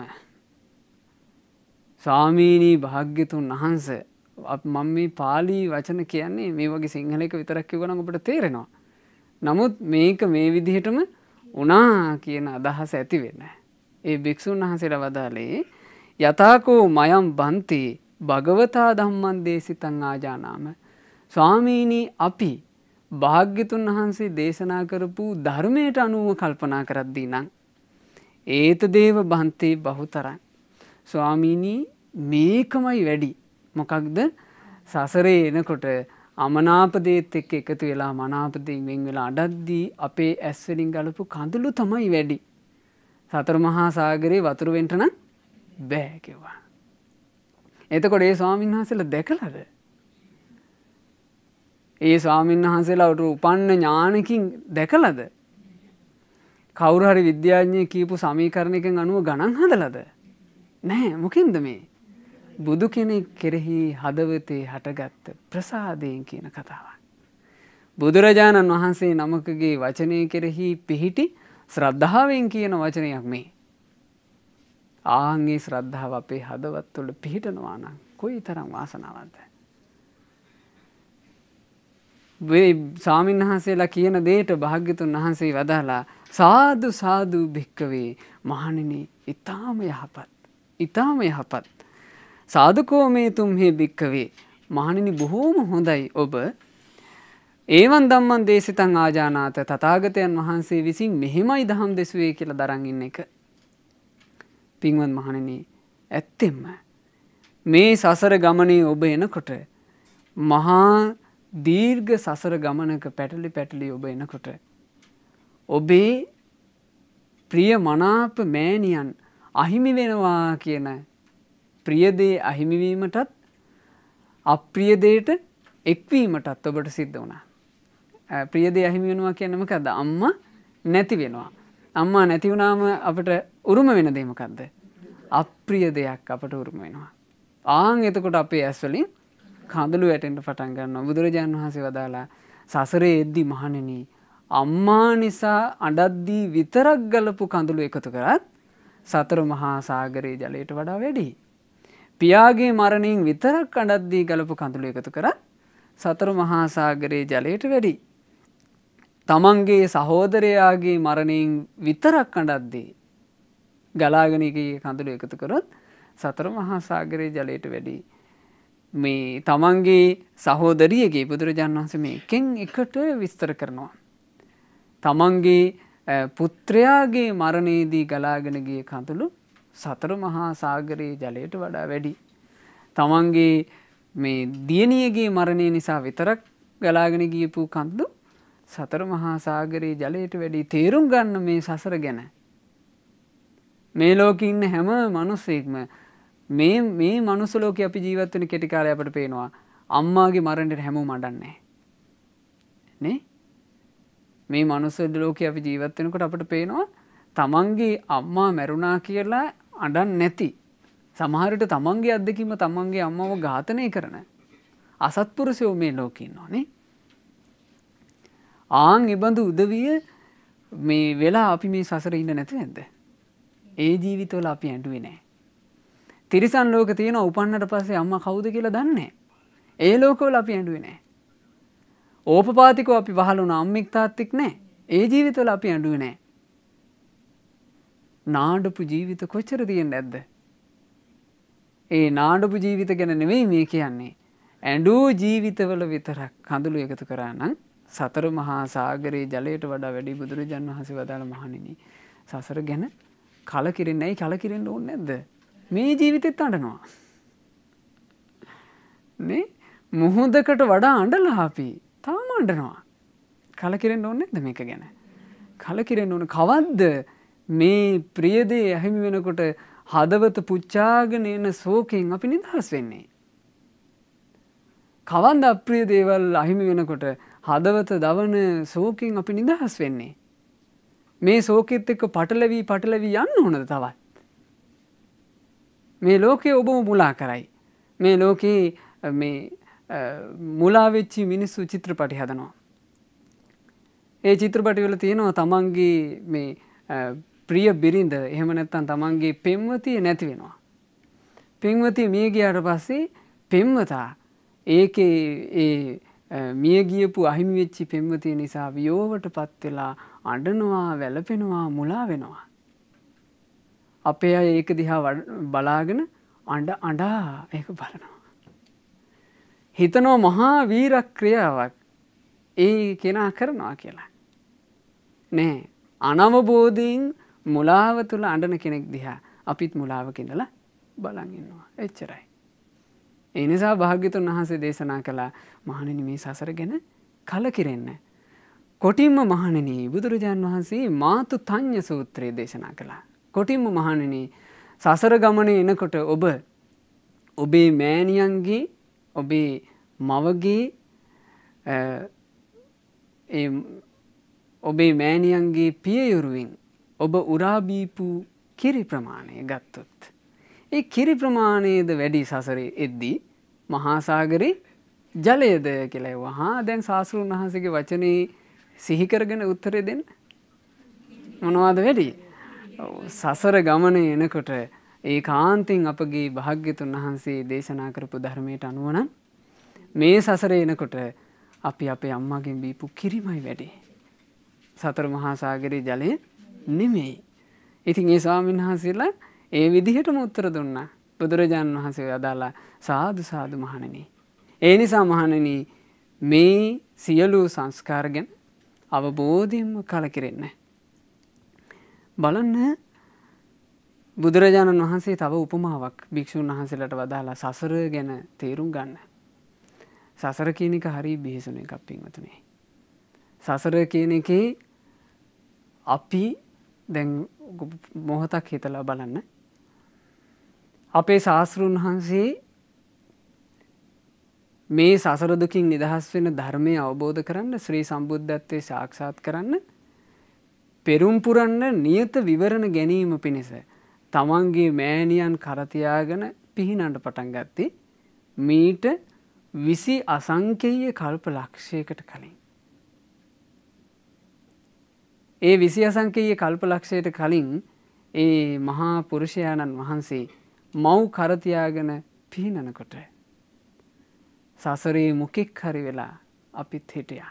ස්වාමීනී භාග්‍යතුන් වහන්සේ මම මේ පාලි වචන කියන්නේ මේ වගේ සිංහල එක විතරක් කිව්වනම් ඔබට තේරෙනවා. නමුත් මේක මේ විදිහටම උනා කියන අදහස ඇති වෙන්නේ. ඒ භික්ෂුන් වහන්සේලා වදාළේ යතාකෝ මයම් බන්ති භගවතා ධම්මං දේශිතං ආජානාම ස්වාමීනි අපි භාග්‍යතුන් වහන්සේ දේශනා කරපු ධර්මයට අනුව කල්පනා කරද්දී නම් ඒත දේව බන්ති බහුතරං ස්වාමීනි මේකමයි වැඩි. මොකක්ද? සසරේ එනකොට අමනාප දේත් එක්ක එකතු වෙලා මනාප දේෙන් වෙන් වෙලා අඬද්දී අපේ ඇස් වලින් ගලපු කඳුළු තමයි වැඩි. සතර මහා සාගරේ වතුර වෙන්න නම් බෑ කිව්වා. එතකොට ඒ ස්වාමීන් වහන්සේලා දැකලාද? ඒ ස්වාමීන් වහන්සේලාට උපන්න ඥානකින් දැකලාද? කවුරු හරි විද්‍යාඥයෙක් කියපු සමීකරණයකින් අනුව ගණන් හදලාද? නැහැ. මොකෙන්ද මේ? බුදු කෙනෙක් කෙරෙහි හදවතේ හටගත්ත ප්‍රසාදයෙන් කියන කතාවක්. බුදුරජාණන් වහන්සේ නමකගේ වචනය කෙරෙහි පිහිටි ශ්‍රද්ධාවෙන් කියන වචනයක් මේ. ආන්ගේ ශ්‍රද්ධාව අපේ හදවත් තුළ පිහිටනවා නම් කොයිතරම් වාසනාවක්ද? මේ ස්වාමීන් වහන්සේලා කියන දෙයට භාග්‍යතුන් වහන්සේ වදාලා සාදු සාදු භික්කවේ මහණෙනි ඊ타ම යහපත් ඊ타ම යහපත් සාදුකෝ මේ තුම්හි භික්කවේ මහණෙනි බොහෝම හොඳයි ඔබ ඒවන් ධම්මං දේශිතං ආජානාත තථාගතයන් වහන්සේ විසින් මෙහෙමයි දහම් දෙසුවේ කියලා දරන් ඉන්න එක. පින්වත් මහණෙනි ඇත්තෙන්ම මේ සසර ගමනේ ඔබ එනකොට මහා දීර්ඝ සසර ගමනක පැටලි පැටලි ඔබ එනකොට ඔබේ ප්‍රිය මනාප මෑණියන් අහිමි වෙනවා කියන ප්‍රියදේ අහිමි වීමටත් අප්‍රිය දෙයට එක්වීමටත් ඔබට සිද්ධ වුණා. ප්‍රියදේ අහිමි වෙනවා කියන්නේ මොකද්ද? අම්මා නැති වෙනවා. අම්මා නැති වුණාම අපිට උරුම වෙන දේ මොකද්ද? අප්‍රිය දෙයක් අපට උරුම වෙනවා. ආන් එතකොට අපේ ඇස් වලින් කඳුළු වැටෙන්න පටන් ගන්නවා. බුදුරජාණන් වහන්සේ වදාලා සසරේ එද්දි මහණෙනි අම්මා නිසා අඬද්දී විතරක් ගලපු කඳුළු එකතු කරත් සතර මහා සාගරයේ ජලයට වඩා වැඩි. පියාගේ මරණයෙන් විතරක් අඬද්දී ගලපු කඳුළු එකතු කරත් සතර මහා සාගරයේ ජලයට වැඩි. තමන්ගේ සහෝදරයාගේ මරණයෙන් විතරක් අඬද්දී ගලාගෙන ගිය කඳුළු එකතු කරොත් සතර මහා සාගරයේ ජලයට වැඩි. මේ තමන්ගේ සහෝදරියගේ බුදුරජාණන් වහන්සේ මේ එකෙන් එකට විස්තර කරනවා. තමන්ගේ පුත්‍රයාගේ මරණයේදී ගලාගෙන ගිය කඳුළු සතර මහා සාගරයේ ජලයට වඩා වැඩි. තමන්ගේ මේ දියණියගේ මරණය නිසා විතරක් ගලාගෙන ගියපු කඳුළු සතර මහා සාගරයේ ජලයට වැඩි. තේරුම් ගන්න මේ සසර ගැන. මේ ලෝකේ ඉන්න හැම මිනිසෙක්ම මේ මේ මනුස්ස ලෝකේ අපි ජීවත් වෙන කෙටි කාලය අපිට පේනවා අම්මාගේ මරණයට හැමෝම අඬන්නේ නේ. මේ මනුස්ස ලෝකේ අපි ජීවත් වෙනකොට අපිට පේනවා තමන්ගේ අම්මා මැරුණා කියලා අඬන්නේ නැති, සමහර විට තමන්ගේ අත්දැකීම තමන්ගේ අම්මව ඝාතනය කරන අසත්පුරුෂයෝ මේ ලෝකේ ඉන්නවා නේ. ආන් ඉබඳු උදවිය මේ වෙලා අපි මේ සසරේ ඉන්න නැති නැද්ද? ඒ ජීවිතවල අපි ඇඬුවේ නැහැ. තිරිසන් ලෝක තියෙනවා උපන්නට පස්සේ අම්මා කවුද කියලා දන්නේ නැහැ. ඒ ලෝකවල අපි ඇඬුවේ නැහැ. ඕපපාතිකව අපි පහළ වුණ අම්මෙක් තාත්තෙක් නැහැ. ඒ ජීවිතවල අපි ඇඬුවේ නැහැ. නාඩපු ජීවිත කොච්චර තියෙන්නේ නැද්ද? ඒ නාඩපු ජීවිත ගැන නෙවෙයි මේ කියන්නේ. ඇඬූ ජීවිතවල විතරක් කඳුළු එකතු කරා නම් සතර මහා සාගරයේ ජලයට වඩා වැඩි. බුදුරජාණන් වහන්සේ වදාළ මහණෙනි සසර ගැන කලකිරෙන්නේ නැයි කලකිරෙන්න ඕනේ නැද්ද? මේ ජීවිතෙත් අඬනවා නේ. මුහුදකට වඩා අඬලා අපි තාම අඬනවා. කලකිරෙන්න ඕනේ නැද්ද මේක ගැන? කලකිරෙන්න ඕන. කවද්ද මේ ප්‍රියදේ අහිමි වෙනකොට හදවත පුච්චාගෙන එන ශෝකයෙන් අපි නිදහස් වෙන්නේ? කවන්ද අප්‍රිය දේවල් අහිමි වෙනකොට හදවත දවන ශෝකයෙන් අපි නිදහස් වෙන්නේ? මේ ශෝකෙත් එක්ක පටලවි පටලවි යන්න ඕනද තවත්? මේ ලෝකේ ඔබව මුලා කරයි. මේ ලෝකේ මේ මුලා වෙච්ච මිනිස්සු චිත්‍රපටි හදනවා. ඒ චිත්‍රපටි වල තියෙනවා තමන්ගේ මේ ප්‍රිය බිරිඳ එහෙම නැත්නම් තමන්ගේ පෙම්වතිය නැති වෙනවා. පෙම්වතිය මිය ගියාට පස්සේ පෙම්වතා ඒකේ ඒ මිය ගියපු අහිමි වෙච්ච පෙම්වතිය නිසා වියෝවටපත් වෙලා අඬනවා, වැළපෙනවා, මුලා වෙනවා. අපේ අය ඒක දිහා බලාගෙන අඬ අඬා ඒක බලනවා. හිතනවා මහා වීර ක්‍රියාවක් ඒ කෙනා කරනවා කියලා. නෑ. අනවබෝධයෙන් මුලාව තුළ අඬන කෙනෙක් දිහා අපිත් මුලාවක ඉඳලා බලන් ඉන්නවා. එච්චරයි. ඒ නිසා භාග්‍යතුන් වහන්සේ දේශනා කළා මහණෙනි මේ සසර ගැන කලකිරෙන්න. කොටින්ම මහණෙනි බුදුරජාන් වහන්සේ මාතු තඤ්ඤ සූත්‍රය දේශනා කළා. කොටින්ම මහණෙනි සසර ගමනේ එනකොට ඔබ ඔබේ මෑණියන්ගේ ඔබේ මවගේ ඒ ඔබේ මෑණියන්ගේ පියයුරුවෙන් ඔබ උරා බීපු කිරි ප්‍රමාණය ගත්තොත් ඒ කිරි ප්‍රමාණයද වැඩි සසරේ එද්දී මහා සාගරේ ජලයද කියලා වහා දැන් ශාස්ත්‍රඥ වහන්සේගේ වචනේ සිහි කරගෙන උත්තරේ දෙන්න මොනවද වැඩි සසර ගමනේ එනකොට ඒකාන්තයෙන් අපගේ භාග්‍යතුන් වහන්සේ දේශනා කරපු ධර්මයට අනුව නම් මේ සසරේ එනකොට අපි අපේ අම්මාගෙන් බීපු කිරිමයි වැඩි සතර මහා සාගරේ ජලය නෙමෙයි. ඉතින් ඒ ස්වාමීන් වහන්සේලා ඒ විදිහටම උත්තර දුන්නා. බුදුරජාණන් වහන්සේ අදාලා සාදු සාදු මහණෙනි. ඒ නිසා මහණෙනි මේ සියලු සංස්කාර ගැන අවබෝධයෙන්ම කලකිරෙන්න. බලන්න බුදුරජාණන් වහන්සේ තව උපමාවක් භික්ෂුන් වහන්සේලාට වදාලා සසර ගැන තේරුම් ගන්න. සසර කියන එක හරිය බිහිසුන එකක් පින්වතුනි. සසර කියන එකේ අපි දැන් මොහොතක් හිතලා බලන්න. අපේ ශාස්ත්‍රඥ වහන්සේ මේ සසර දුකින් නිදහස් වෙන ධර්මය අවබෝධ කරන්න ශ්‍රී සම්බුද්ධත්වයේ සාක්ෂාත් කරන්න පෙරම් පුරන්න නියත විවරණ ගැනීම පිණිස තමන්ගේ මෑණියන් කර තියාගෙන පිහිනන්න පටන් ගත්තේ මීට විසි අසංකේය කල්ප ලක්ෂයකට කලින්. ඒ විසි අසංකේය කල්ප ලක්ෂයට කලින් ඒ මහා පුරුෂයාණන් වහන්සේ මව් කර තියාගෙන පිහිනනකොට සසරේ මොකෙක් හරි වෙලා අපිත් හිටියා.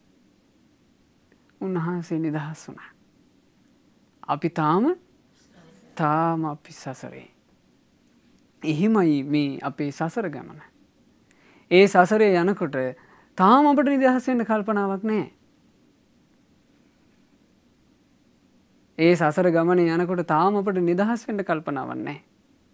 උන්වහන්සේ නිදහස් වුණා. අපි තාම තාම අපි සසරේ. එහිමයි මේ අපේ සසර ගමන. ඒ සසරේ යනකොට තාම අපට නිදහස් වෙන්න කල්පනාවක් නැහැ. ඒ සසර ගමනේ යනකොට තාම අපට නිදහස් වෙන්න කල්පනාවක් නැහැ.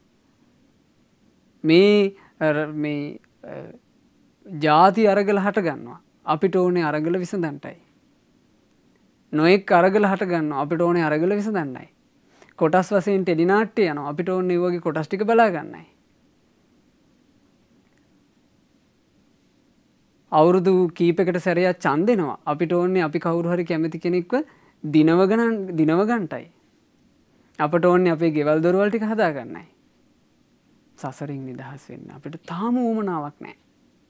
මේ මේ ಜಾති අරගල හට ගන්නවා. අපිට ඕනේ අරගල විසඳන්නයි. නොඑක් අරගල හට ගන්නවා. අපිට ඕනේ අරගල විසඳන්නයි. කොටස් වශයෙන් ටෙලි නාට්‍ය යනවා. අපිට ඕනේ ඒ වගේ කොටස් ටික බලා ගන්නයි. අවුරුදු කීපයකට සැරයක් ඡන්ද දෙනවා. අපිට ඕනේ අපි කවුරු හරි කැමති කෙනෙක්ව දිනව ගණන් දිනව ගන්නටයි. අපට ඕනේ අපේ ගෙවල් දොරවල් ටික හදා ගන්නයි. සසරින් නිදහස් වෙන්න අපිට තාම උවමනාවක් නැහැ.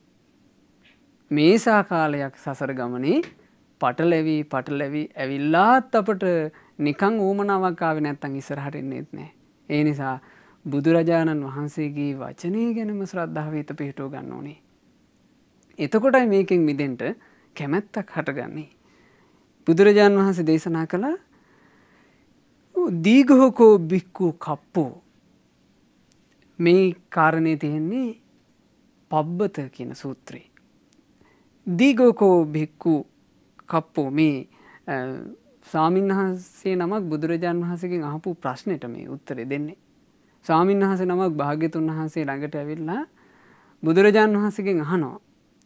මේසා කාලයක් සසර ගමනේ පටලැවි පටලැවි ඇවිල්ලාත් අපට නිකන් උවමනාවක් ආවේ නැත්තම් ඉස්සරහට එන්නේත් නැහැ. ඒ නිසා බුදුරජාණන් වහන්සේගේ වචනේ ගැනම ශ්‍රද්ධාව හිත පිහිටව ගන්න ඕනේ. එතකොටයි මේකෙන් මිදෙන්න කැමැත්තක් හටගන්නේ. බුදුරජාණන් වහන්සේ දේශනා කළා දීඝෝකෝ බික්කු කප්පෝ මේ කාරණේ තියෙන්නේ පබ්බත කියන සූත්‍රේ. දීඝෝකෝ බික්කු කප්පෝ මේ ස්වාමීන් වහන්සේ නමක් බුදුරජාණන් වහන්සේගෙන් අහපු ප්‍රශ්නෙට මේ උත්තරේ දෙන්නේ. ස්වාමීන් වහන්සේ නමක් භාග්‍යතුන් වහන්සේ ළඟට ඇවිල්ලා බුදුරජාණන් වහන්සේගෙන් අහනවා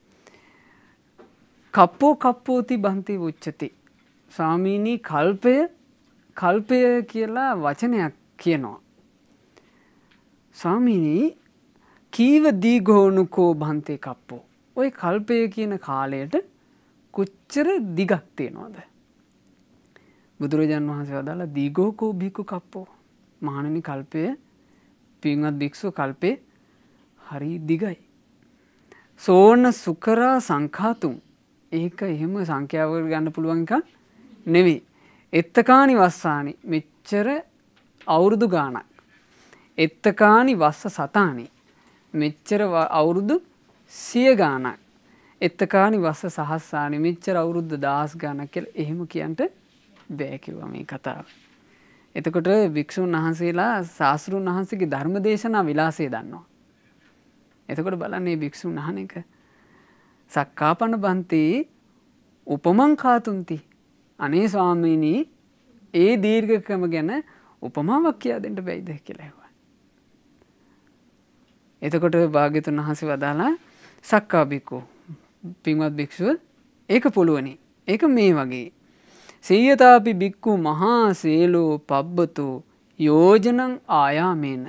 කප්පෝ කප්පෝති බන්ති උච්චති. ස්වාමීනි කල්පය කල්පය කියලා වචනයක් කියනවා. ස්වාමීනි කීව දීඝෝනුකෝ බන්තේ කප්පෝ. ওই කල්පය කියන කාලයට කොච්චර දිගක් තියෙනවද? බුදුරජාණන් වහන්සේ වදාලා දීඝෝකෝ බිකු කප්පෝ. මහණෙනි කල්පය පින්වත් භික්ෂුව කල්පේ හරි දිගයි. සෝන සුකරා සංඛාතුම්. ඒක එහෙම සංඛ්‍යාවකට ගන්න පුළුවන් එකක් නෙවෙයි. එත්තකානි වස්සානි මෙච්චර අවුරුදු ගාණක්. එත්තකානි වස්ස සතානි මෙච්චර අවුරුදු සිය ගාණක්. එත්තකානි වස්ස සහස්සානි මෙච්චර අවුරුදු දහස් ගාණක් කියලා එහෙම කියන්න බෑ කිව්වා මේ කතාව. එතකොට භික්ෂුන් වහන්සේලා ශාස්ත්‍රුන් වහන්සේගේ ධර්ම දේශනා විලාසය දන්නවා. එතකොට බලන්න මේ භික්ෂුන් අහන එක සක්කාපන බන්ති උපමං කාතුන්ති. අනේ ස්වාමීනි ඒ දීර්ඝකම ගැන උපමාවක් කියා දෙන්න බැයිද කියලා ඇහුවා. එතකොට භාග්‍යතුන් වහන්සේ වදාලා සක්කා බික්කු පින්වත් භික්ෂුව ඒක පුළුවනි. ඒක මේ වගේ. සීයතාපි බික්කු මහා සේලෝ පබ්බතු යෝජනං ආයාමේන.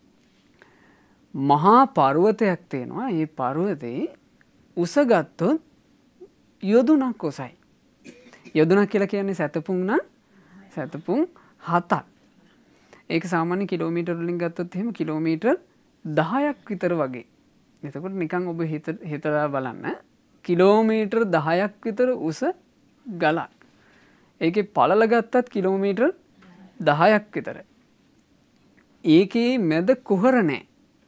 මහා පර්වතයක් තියෙනවා. ඒ පර්වතේ උස ගත්තොත් යොදුනක් උසයි. යොදුනක් කියලා කියන්නේ සැතපුම් නම් සැතපුම් හතක්. ඒක සාමාන්‍ය කිලෝමීටර් වලින් ගත්තොත් එහෙම කිලෝමීටර් දහයක් විතර වගේ. එතකොට නිකන් ඔබ හිතලා බලන්න කිලෝමීටර් දහයක් විතර උස ගලක්. ඒකේ පළල ගත්තත් කිලෝමීටර් දහයක් විතර. ඒකේ මැද කුහර නැහැ.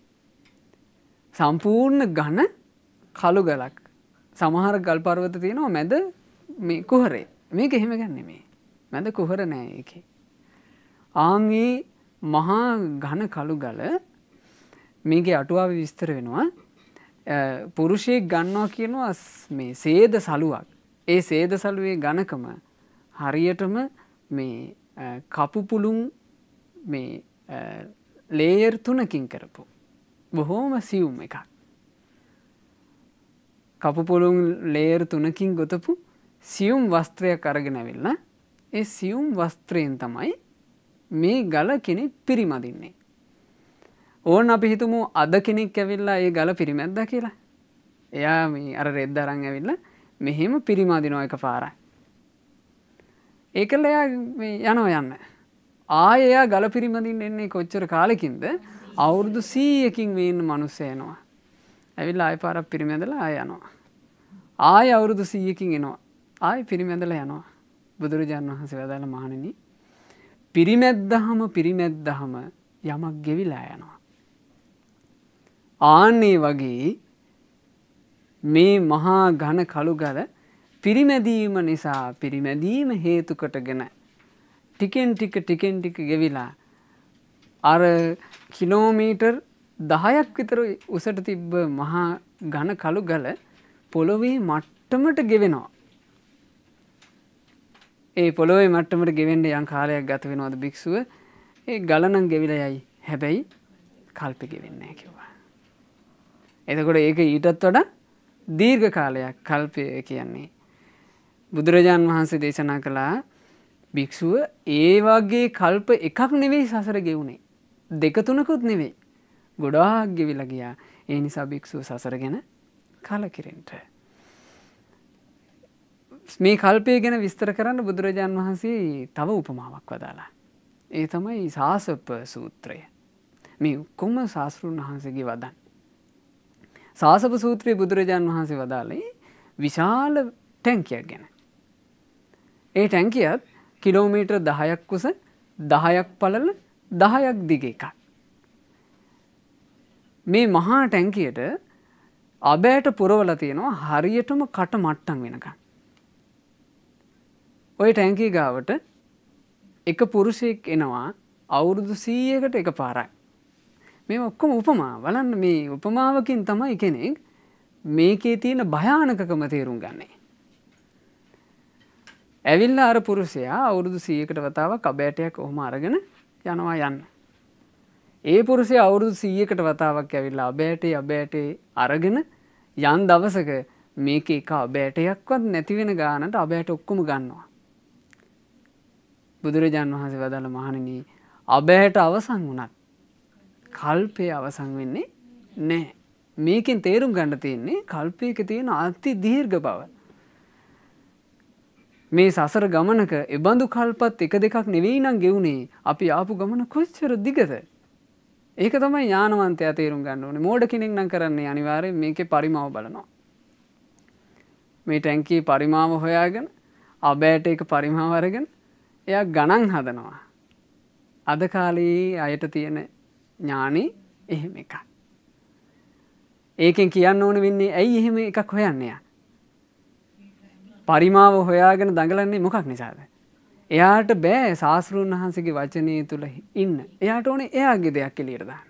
සම්පූර්ණ ඝන කළු ගලක්. සමහර ගල් පර්වත තියෙනවා මැද මේ කුහරේ. මේක එහෙම ගන්න නෙමෙයි. මැද කුහර නැහැ ඒකේ. ආන්ගේ මහා ඝන කළු ගල මේකේ අටුවාවේ විස්තර වෙනවා. පුරුෂයෙක් ගන්නවා කියනවා මේ සේද සලුවක්. ඒ සේද සලුවේ ඝනකම හරියටම මේ කපු පුළුන් මේ ලේයර් තුනකින් කරපු බොහෝම සියුම් එකක්. කපු පුළුන් ලේයර් තුනකින් ගොතපු සියුම් වස්ත්‍රයක් අරගෙන ඇවිල්ලා ඒ සියුම් වස්ත්‍රයෙන් තමයි මේ ගල කෙනෙක් පිරිමදින්නේ. ඕන අපි හිතමු අද කෙනෙක් ඇවිල්ලා ඒ ගල පිරිමැද්දා කියලා. එයා මේ අර රෙද්ද අරන් ඇවිල්ලා මෙහෙම පිරිමදිනවා එකපාරයි. ඒකල එයා මේ යනවා යන්න. ආයෙ එයා ගල පිරිමදින්න එන්නේ කොච්චර කාලෙකින්ද? අවුරුදු සීයකින් මේ ඉන්න මිනිස්සු එනවා. ඇවිල්ලා ආයෙ පාරක් පිරිමැදලා ආයෙ යනවා. ආයෙ අවුරුදු සීයකින් එනවා. ආයෙ පිරිමැදලා යනවා. බුදුරජාණන් වහන්සේ වදාළ මහණෙනි පිරිමැද්දහම පිරිමැද්දහම යමක් ගෙවිලා යනවා. ආන්නේ වගේ මේ මහා ඝන කළු ගල පිරිමැදීම නිසා පිරිමැදීම හේතු කොටගෙන ටිකෙන් ටික ටිකෙන් ටික ගෙවිලා අර කිලෝමීටර් දහයක් විතර උසට තිබ්බ මහා ඝන කළු ගල පොළොවේ මට්ටමට ගෙවෙනවා. ඒ පොළොවේ මට්ටමට ගෙවෙන්න යම් කාලයක් ගත වෙනවද භික්ෂුව? ඒ ගල නම් ගෙවිලා යයි. හැබැයි කල්පෙ ගෙවෙන්නේ නැහැ කිව්වා. එතකොට ඒක ඊටත් වඩා දීර්ඝ කාලයක් කල්පය කියන්නේ. බුදුරජාන් වහන්සේ දේශනා කළා භික්ෂුව ඒ වගේ කල්ප එකක් නෙවෙයි සසර ගෙවුනේ. දෙක තුනකුත් නෙවෙයි. ගොඩාක් ගෙවිලා ගියා. ඒ නිසා භික්ෂුව සසර ගැන කලකිරෙන්න. මේ කල්පය ගැන විස්තර කරන්න බුදුරජාන් වහන්සේ තව උපමාවක් වදාලා. ඒ තමයි සාසප සූත්‍රය. මේ ඔක්කොම ශාස්ත්‍රඥ වහන්සේගේ වදන්. සාසප සූත්‍රයේ බුදුරජාන් වහන්සේ වදාළේ විශාල ටැංකියක් ගැන. ඒ ටැංකියත් කිලෝමීටර් දහයක් උස දහයක් පළල දහයක් දිග එකක්. මේ මහා ටැංකියට අබෑට පුරවලා තියෙනවා හරියටම කට මට්ටම් වෙනකන්. ওই ටැංකිය ගාවට එක පුරුෂයෙක් එනවා අවුරුදු සීයකට එකපාරයි. මේ ඔක්කොම උපමා. බලන්න මේ උපමාවකින් තමයි කෙනෙක් මේකේ තියෙන භයානකකම තේරුම් ගන්නේ. ඇවිල්ලා අර පුරුෂයා අවුරුදු සීයකට වතාවක් අබෑටයක් ඔහොම අරගෙන යනවා යන්න. ඒ පුරුෂයා අවුරුදු සීයකට වතාවක් ඇවිල්ලා අබෑටේ අබෑටේ අරගෙන යන් දවසක මේකේ එක අබෑටයක්වත් නැති වෙන ගානට අබෑට ඔක්කොම ගන්නවා. බුදුරජාණන් වහන්සේ වදාළ මහණෙනි අබෑට අවසන් වුණත් කල්පය අවසන් වෙන්නේ නැහැ. මේකෙන් තේරුම් ගන්න තියෙන්නේ කල්පයක තියෙන අති දීර්ඝ බව. මේ සසර ගමනක එබඳු කල්පත් එක දෙකක් නෙවෙයි නම් ගෙවුනේ. අපි ආපු ගමන කොච්චර දිගද? ඒක තමයි ඥානවන්තයා තේරුම් ගන්න ඕනේ. මෝඩ කෙනෙක් නම් කරන්නේ අනිවාර්යෙන් මේකේ පරිමාව බලනවා. මේ ටැංකියේ පරිමාව හොයාගෙන අබෑට එක පරිමාව අරගෙන එයා ගණන් හදනවා. අද කාලේ අයට තියෙන ඥානෙ එහෙම එකක්. ඒකෙන් කියන්න ඕන වෙන්නේ ඇයි එහෙම එකක් හොයන්නේ? පරිමාව හොයාගෙන දඟලන්නේ මොකක් නිසාද? එයාට බෑ ශාස්ත්‍රඥ වහන්සේගේ වචනේ තුල ඉන්න. එයාට ඕනේ එයාගේ දෙයක් එළියට දාන්න.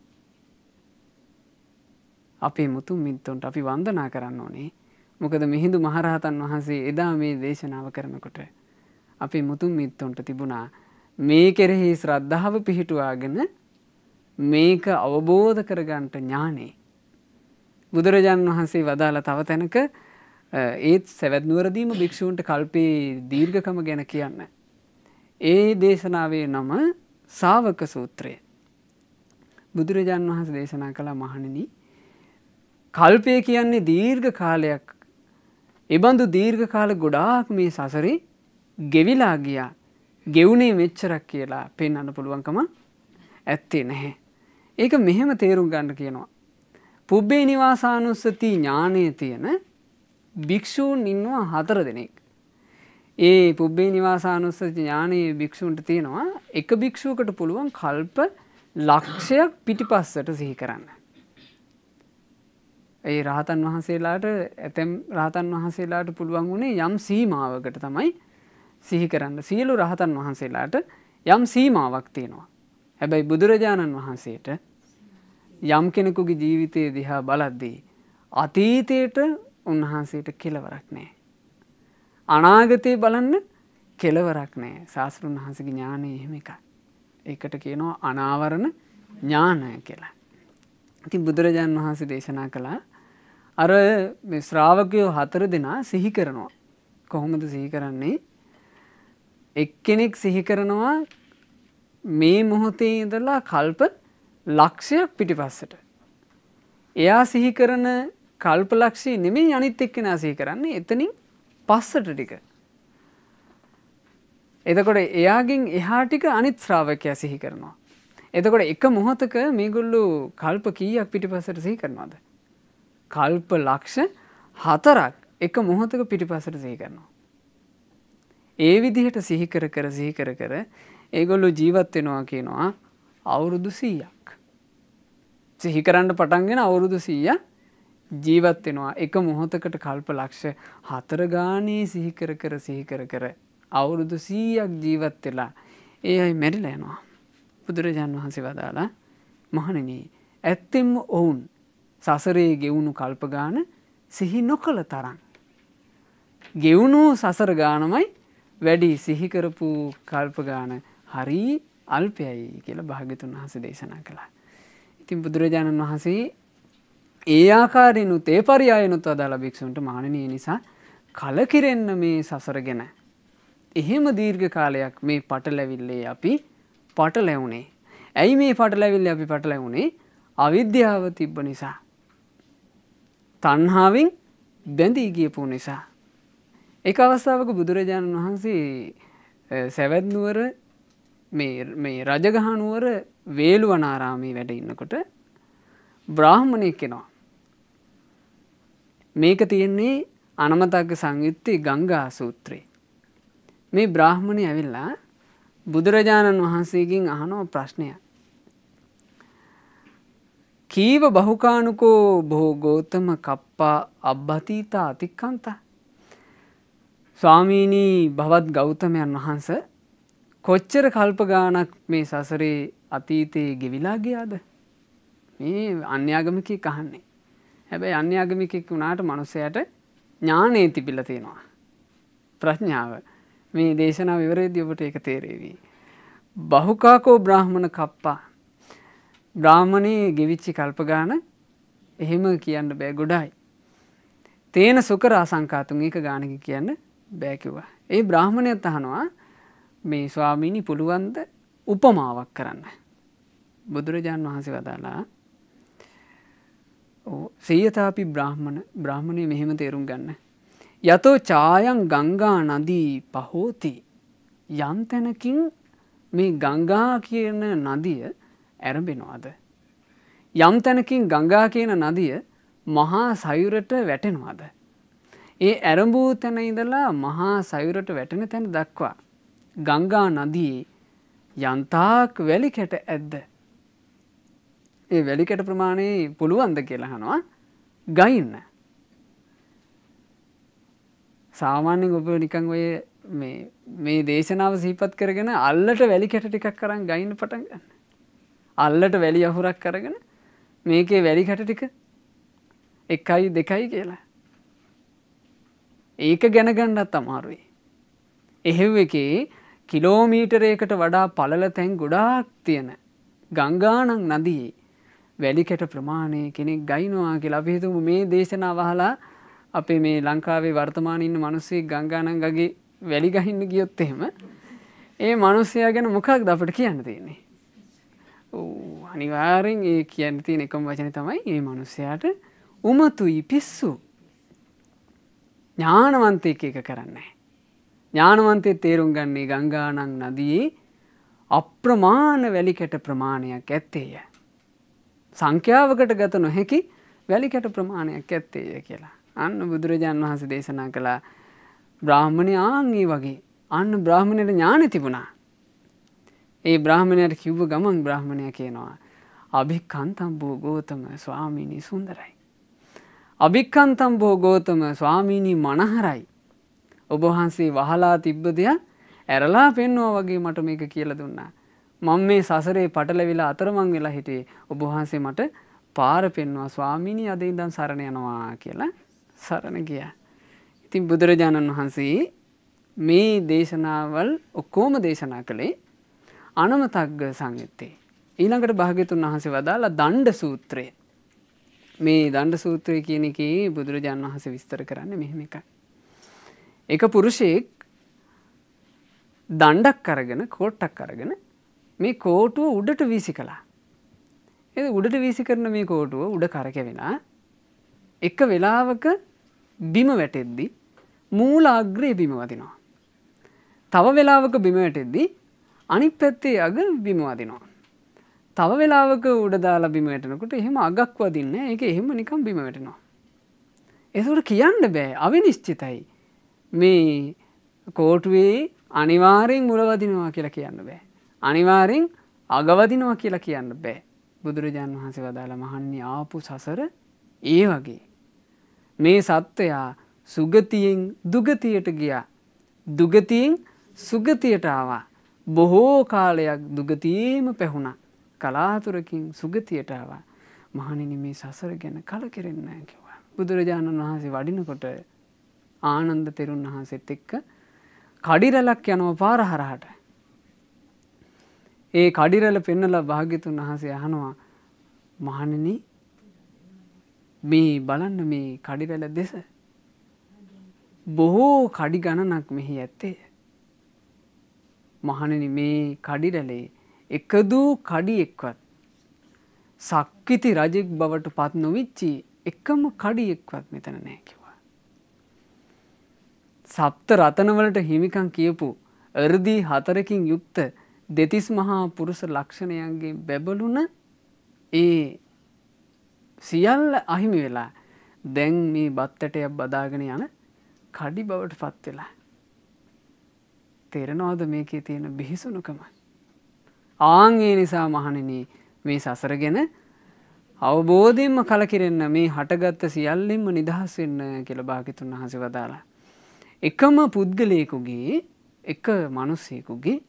අපේ මුතුන් මිත්තොන්ට අපි වන්දනා කරන්න ඕනේ. මොකද මිහිඳු මහරහතන් වහන්සේ එදා මේ දේශනාව කරනකොට අපේ මුතුන් මිත්තොන්ට තිබුණා මේ කෙරෙහි ශ්‍රද්ධාව පිහිටුවාගෙන මේක අවබෝධ කරගන්නට ඥානෙ. බුදුරජාණන් වහන්සේ වදාළ තව තැනක ඒත් සවැත් නුවරදීම භික්ෂූන්ට කල්පේ දීර්ඝකම ගැන කියන්න. ඒ දේශනාවේ නම ශාවක සූත්‍රය. බුදුරජාණන් වහන්සේ දේශනා කළ මහණෙනි කල්පය කියන්නේ දීර්ඝ කාලයක්. එබඳු දීර්ඝ කාල ගොඩාක් මේ සසරේ ගෙවිලා ගියා. ගෙවුනේ මෙච්චරක් කියලා පෙන්වන්න පුළුවන්කම ඇත්තේ නැහැ. ඒක මෙහෙම තේරුම් ගන්න කියනවා. පුබ්බේ නිවාසානුස්සති ඥානයේ තියෙන භික්ෂූන් ඉන්නවා හතර දෙනෙක්. ඒ පුබ්බේ නිවාසානුස්සති ඥානයේ භික්ෂූන්ට තියෙනවා එක භික්ෂුවකට පුළුවන් කල්ප ලක්ෂයක් පිටිපස්සට සිහි කරන්න. ඒ රහතන් වහන්සේලාට ඇතැම් රහතන් වහන්සේලාට පුළුවන් වුණේ යම් සීමාවකට තමයි සිහි කරන්න. සියලු රහතන් වහන්සේලාට යම් සීමාවක් තියෙනවා. හැබැයි බුදුරජාණන් වහන්සේට යම් කෙනෙකුගේ ජීවිතයේ දිහා බලද්දී අතීතයට උන්වහන්සේට කෙලවරක් නැහැ. අනාගතේ බලන්න කෙලවරක් නැහැ. ශාස්ත්‍රුන් වහන්සේගේ ඥානය එහෙම එකක්. ඒකට කියනවා අනාවරණ ඥානය කියලා. ඉතින් බුදුරජාණන් වහන්සේ දේශනා කළා අර මේ ශ්‍රාවකයෝ හතර දෙනා සිහි කරනවා. කොහොමද සිහි කරන්නේ? එක්කෙනෙක් සිහි කරනවා මේ මොහොතේ ඉඳලා කල්ප ලක්ෂයක් පිටිපස්සට. එයා සිහි කරන කල්ප ලක්ෂය නෙමෙයි අනිත් එක්කෙනා සිහි කරන්නේ එතනින් පස්සට ටික. එතකොට එයාගෙන් එහා ටික අනිත් ශ්‍රාවකයා සිහි කරනවා. එතකොට එක මොහොතක මේගොල්ලෝ කල්ප කීයක් පිටිපස්සට සිහි කරනවද? කල්ප ලක්ෂ හතරක් එක මොහොතක පිටිපස්සට සිහි කරනවා. ඒ විදිහට සිහි කර කර සිහි කර කර ඒගොල්ලෝ ජීවත් වෙනවා කියනවා අවුරුදු සීයක්. සිහි කරන්න පටන්ගෙන අවුරුදු සීයක් ජීවත් වෙනවා. එක මොහොතකට කල්ප ලක්ෂ හතර ගානේ සිහි කර කර සිහි කර කර අවුරුදු සීයක් ජීවත් වෙලා ඒ අය මැරිලා යනවා. බුදුරජාණන් වහන්සේ වදාලා මහණෙනි ඇත්තෙන්ම ඔවුන් සසරේ ගෙවුණු කල්ප ගාන සිහි නොකළ තරම් ගෙවුණු සසර ගානමයි වැඩි සිහි කරපු කල්ප ගාන හරි අල්පයයි කියලා භාග්‍යතුන් වහන්සේ දේශනා කළා. ඉතින් බුදුරජාණන් වහන්සේ ඒ ආකාරයෙන්ුත් ඒ පරියායනුත් අදාළ භික්ෂුන්ට මහණෙනි නිසා කලකිරෙන්න මේ සසර ගැන. එහෙම දීර්ඝ කාලයක් මේ පටලැවිල්ලේ අපි පටලැවුනේ. ඇයි මේ පටලැවිල්ලේ අපි පටලැවුනේ? අවිද්‍යාව තිබ්බ නිසා. තණ්හාවෙන් බැඳී ගියපු නිසා. එක අවස්ථාවක බුදුරජාණන් වහන්සේ සවැත් නුවර මේ මේ රජගහ නුවර වේළුවනාරාමේ වැඩ ඉන්නකොට බ්‍රාහ්මණයෙක් එනවා. මේක තියෙන්නේ අනමතග සංයුත්තේ ගංගා සූත්‍රේ. මේ බ්‍රාහ්මණය ඇවිල්ලා බුදුරජාණන් වහන්සේගෙන් අහනවා ප්‍රශ්නයක්. කීව බහුකානුකෝ බොහෝ ගෝතම කප්පා අබ්බතීතා අතික්කන්තා. ස්වාමීනී භවත් ගෞතමයන් වහන්සේ කොච්චර කල්ප ගානක් මේ සසරේ අතීතයේ ගෙවිලා ගියාද? මේ අන්‍යාගමිකයෙක් අහන්නේ. හැබැයි අන්‍යාගමිකයෙක් වුණාට මනුස්සයාට ඥානෙ තිබිලා තියෙනවා. ප්‍රඥාව. මේ දේශනාව විවරයේදී ඔබට ඒක තේරෙවි. බහුකාකෝ බ්‍රාහ්මණ කප්පා. බ්‍රාහ්මණේ ගෙවිච්ච කල්ප ගාන එහෙම කියන්න බෑ ගොඩයි. තේන සුකර අසංකාතුන් ඒක ගානක කියන්න බෑ කිව්වා. ඒ බ්‍රාහ්මණයත් අහනවා මේ ස්වාමීනි පුළුවන්ද උපමාවක් කරන්න? බුදුරජාණන් වහන්සේ වදාලා ඔව් සියතාපි බ්‍රාහ්මණ බ්‍රාහ්මණය මෙහෙම තේරුම් ගන්න. යතෝ ඡායං ගංගා නදී පහෝති. යම් තැනකින් මේ ගංගා කියන නදිය ඇරඹෙනවාද? යම් තැනකින් ගංගා කියන නදිය මහා සයුරට වැටෙනවාද? ඒ ඇරඹූ තැන ඉඳලා මහා සයුරට වැටෙන තැන දක්වා ගංගා නදියේ යන්තාක් වැලි කැට ඇද්ද? ඒ වැලි කැට ප්‍රමාණය පුළුවන්ද කියලා අහනවා ගයින්න. සාමාන්‍යයෙන් ඔබ නිකන් ඔය මේ මේ දේශනාව සිහිපත් කරගෙන අල්ලට වැලි කැට ටිකක් අරන් ගයින්න පටන් ගන්න. අල්ලට වැලි අහුරක් අරගෙන මේකේ වැලි කැට ටික එකයි දෙකයි කියලා. ඒක ගැන ගන්නත් අමාරුයි. එහෙව් එකේ කිලෝමීටරයකට වඩා පළල තැන් ගොඩාක් තියෙන ගංගානම් නදියේ වැලිකැට ප්‍රමාණය කෙනෙක් ගයිනවා කියලා අපි හිතමු මේ දේශනාව අහලා අපේ මේ ලංකාවේ වර්තමානයේ ඉන්න මිනිස්සෙක් ගංගානම් ගගේ වැලි ගහින්න ගියොත් එහෙම ඒ මිනිස්සයා ගැන මොකක්ද අපිට කියන්න තියෙන්නේ? ඔව් අනිවාර්යෙන් ඒ කියන්න තියෙන එකම වචනේ තමයි මේ මිනිස්සයාට උමතුයි පිස්සු. ඥානවන්තයෙක් එක කරන්නේ. ඥානවන්තයෙක් තේරුම් ගන්නේ ගංගානම් නදියේ අප්‍රමාණ වැලිකැට ප්‍රමාණයක් ඇත්තේය. සංඛ්‍යාවකට ගත නොහැකි වැලිකැට ප්‍රමාණයක් ඇත්තේය කියලා. අන්න බුදුරජාණන් වහන්සේ දේශනා කළා බ්‍රාහ්මණයාන් ඒ වගේ අන්න බ්‍රාහ්මණයට ඥානෙ තිබුණා. ඒ බ්‍රාහ්මණයට කිව්ව ගමන් බ්‍රාහ්මණයා කියනවා අභික්ඛන්තම් බෝ ගෝතම ස්වාමීනි සුන්දරයි. අභික්ඛන්තම් බෝ ගෝතම ස්වාමීනි මනහරයි. ඔබ වහන්සේ වහලා තිබ්බ දෙයක් ඇරලා පෙන්නවා වගේ මට මේක කියලා දුන්නා. මම මේ සසරේ පටලවිලා අතරමං වෙලා හිටියේ. ඔබ වහන්සේ මට පාර පෙන්නවා ස්වාමීනි අද ඉඳන් සරණ යනවා කියලා සරණ ගියා. ඉතින් බුදුරජාණන් වහන්සේ මේ දේශනාවල් ඔක්කොම දේශනා කළේ අනමතග්ග සංයුත්තේ. ඊළඟට භාග්‍යතුන් වහන්සේ වදාලා දණ්ඩ සූත්‍රය. මේ දණ්ඩ සූත්‍රය කියන එකේ බුදුරජාණන් වහන්සේ විස්තර කරන්නේ මෙහෙම එකයි. එක පුරුෂයෙක් දණ්ඩක් අරගෙන කෝට්ටක් අරගෙන මේ කෝටුව උඩට වීසි කළා. ඒ උඩට වීසි කරන මේ කෝටුව උඩ කරකැවෙලා එක වෙලාවක බිම වැටෙද්දි මූල අග්‍රේ බිම වදිනවා. තව වෙලාවක බිම වැටෙද්දි අනිත් පැත්තේ අග බිම වදිනවා. තව වෙලාවක උඩ දාලා බිම වැටෙනකොට එහෙම අගක් වදින්නේ නැහැ. ඒක එහෙම නිකන් බිම වැටෙනවා. ඒසොර කියන්න බෑ අවිනිශ්චිතයි. මේ කෝටුවේ අනිවාර්යෙන් මුල වදිනවා කියලා කියන්න බෑ. අනිවාර්යෙන් අග වදිනවා කියලා කියන්න බෑ. බුදුරජාණන් වහන්සේ වදාළ මහන්නේ ආපු සසර ඒ වගේ. මේ සත්වයා සුගතියෙන් දුගතියට ගියා. දුගතියෙන් සුගතියට ආවා. බොහෝ කාලයක් දුගතියේම පැහුණා. කලාතුරකින් සුගතියට ආවා. මහණෙනි මේ සසර ගැන කලකිරෙන්නේ නැහැ කිව්වා. බුදුරජාණන් වහන්සේ වඩිනකොට ආනන්ද තෙරුන් වහන්සේත් එක්ක කඩිරැලක් යනවා පාර හරහට. ඒ කඩිරැල පෙන්නලා භාග්‍යතුන් වහන්සේ අහනවා මහණෙනි මේ බලන්න මේ කඩිරැල දෙස බොහෝ කඩි ගණනක් මෙහි ඇත්තේ. මහණෙනි මේ කඩිරැලේ එකදු කඩියෙක්වත් සක්විති රජෙක් බවට පත් නොවිච්චි එකම කඩියෙක්වත් මෙතන නැහැ කිව්වා. සප්ත රතන වලට හිමිකම් කියපු අර්ධි හතරකින් යුක්ත දෙතිස් මහා පුරුෂ ලක්ෂණයන්ගේ බැබළුන ඒ සියල්ල අහිමි වෙලා දැන් මේ බත්තටයක් බදාගෙන යන කඩි බවට පත් වෙලා. තේරෙනවද මේකේ තියෙන බිහිසුණුකම? ආන් ඒ නිසා මහණෙනි මේ සසර ගැන අවබෝධයෙන්ම කලකිරෙන්න මේ හටගත්ත සියල්ලෙන්ම නිදහස් වෙන්න කියලා භාග්‍යතුන් වහන්සේ වදාලා. එකම පුද්ගලයෙකුගේ එක මිනිසෙකුගේ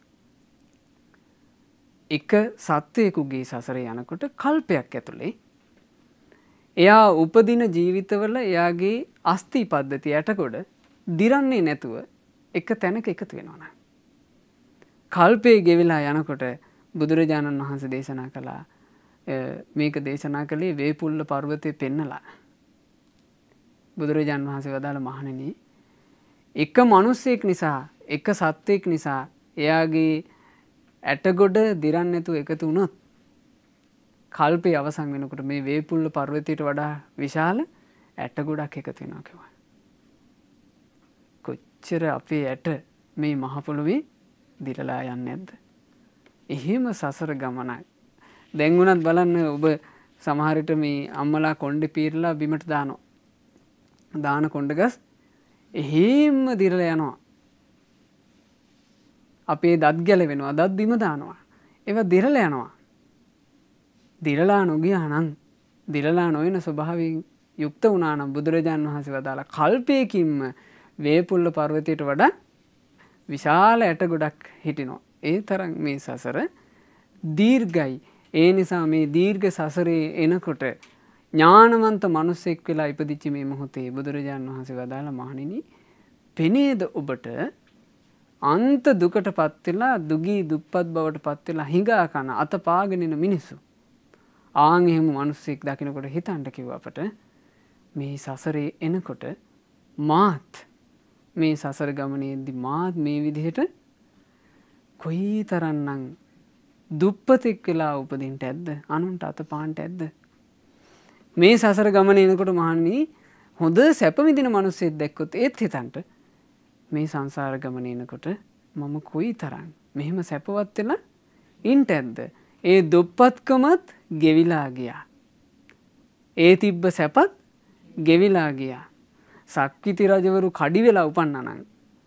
එක සත්වයෙකුගේ සසරේ යනකොට කල්පයක් ඇතුලේ එයා උපදින ජීවිතවල එයාගේ අස්ති පද්ධතිය යටකොට දිරන්නේ නැතුව එක තැනක එකතු වෙනවා. කල්පේ ගෙවිලා යනකොට බුදුරජාණන් වහන්සේ දේශනා කළා මේක දේශනා කළේ වේපුල්ල පර්වතයේ පෙන්නලා. බුදුරජාණන් වහන්සේ වදාළ මහණෙනි එක මිනිසෙක් නිසා එක සත්වෙක් නිසා එයාගේ ඇටගොඩ දිරන්නේ නැතුව එකතු වුණොත් කල්පේ අවසන් වෙනකොට මේ වේපුල්ල පර්වතයට වඩා විශාල ඇටගොඩක් එකතු වෙනවා කිව්වා. කොච්චර අපේ ඇට මේ මහ පොළොවේ දිරලා යන්නේ නැද්ද? එහෙම සසර ගමනක්. දැන් උනත් බලන්න ඔබ සමහර විට මේ අම්මලා කොණ්ඩේ පීරලා බිමට දානවා. දාන කොණ්ඩගස් එහෙම දිරලා යනවා. අපේ දත් ගැලවෙනවා. දත් බිම දානවා. ඒවා දිරලා යනවා. දිරලා නොගියා නම් දිරලා නොවන ස්වභාවයෙන් යුක්ත වුණා නම් බුදුරජාණන් වහන්සේ වදාලා කල්පයකින්ම වේපුල්ල පර්වතයට වඩා විශාල ඇට ගොඩක් හිටිනවා. ඒ තරම් මේ සසර දීර්ඝයි. ඒ නිසා මේ දීර්ඝ සසරේ එනකොට ඥානවන්ත මිනිසෙක් වෙලා ඉපදිච්ච මේ මොහොතේ බුදුරජාණන් වහන්සේ වදාලා මහණෙනි පෙනේද ඔබට අන්ත දුකටපත් වෙලා දුගී දුප්පත් බවටපත් වෙලා හිඟා කන අත පාගෙන ඉන මිනිස්සු. ආන් එහෙම මිනිස්සෙක් දකින්නකොට හිතන්න කිව්ව අපට මේ සසරේ එනකොට මාත් මේ සසර ගමනේදී මාත් මේ විදිහට කොයිතරම්නම් දුප්පතෙක් වෙලා උපදින්න ඇද්ද? අනුන්ට අත පාන්න ඇද්ද? මේ සසර ගමනේ එනකොට මහන්නේ හොඳ සැප විඳින මිනිස්සෙක් දැක්කොත් ඒත් හිතන්න මේ සංසාර ගමනේ එනකොට මම කොයිතරම් මෙහෙම සැපවත් වෙලා ඉන්න ඇද්ද? ඒ දුප්පත්කමත් ගෙවිලා ගියා. ඒ තිබ්බ සැපත් ගෙවිලා ගියා. සක්විති රජවරු කඩි වෙලා උපන්නා නම්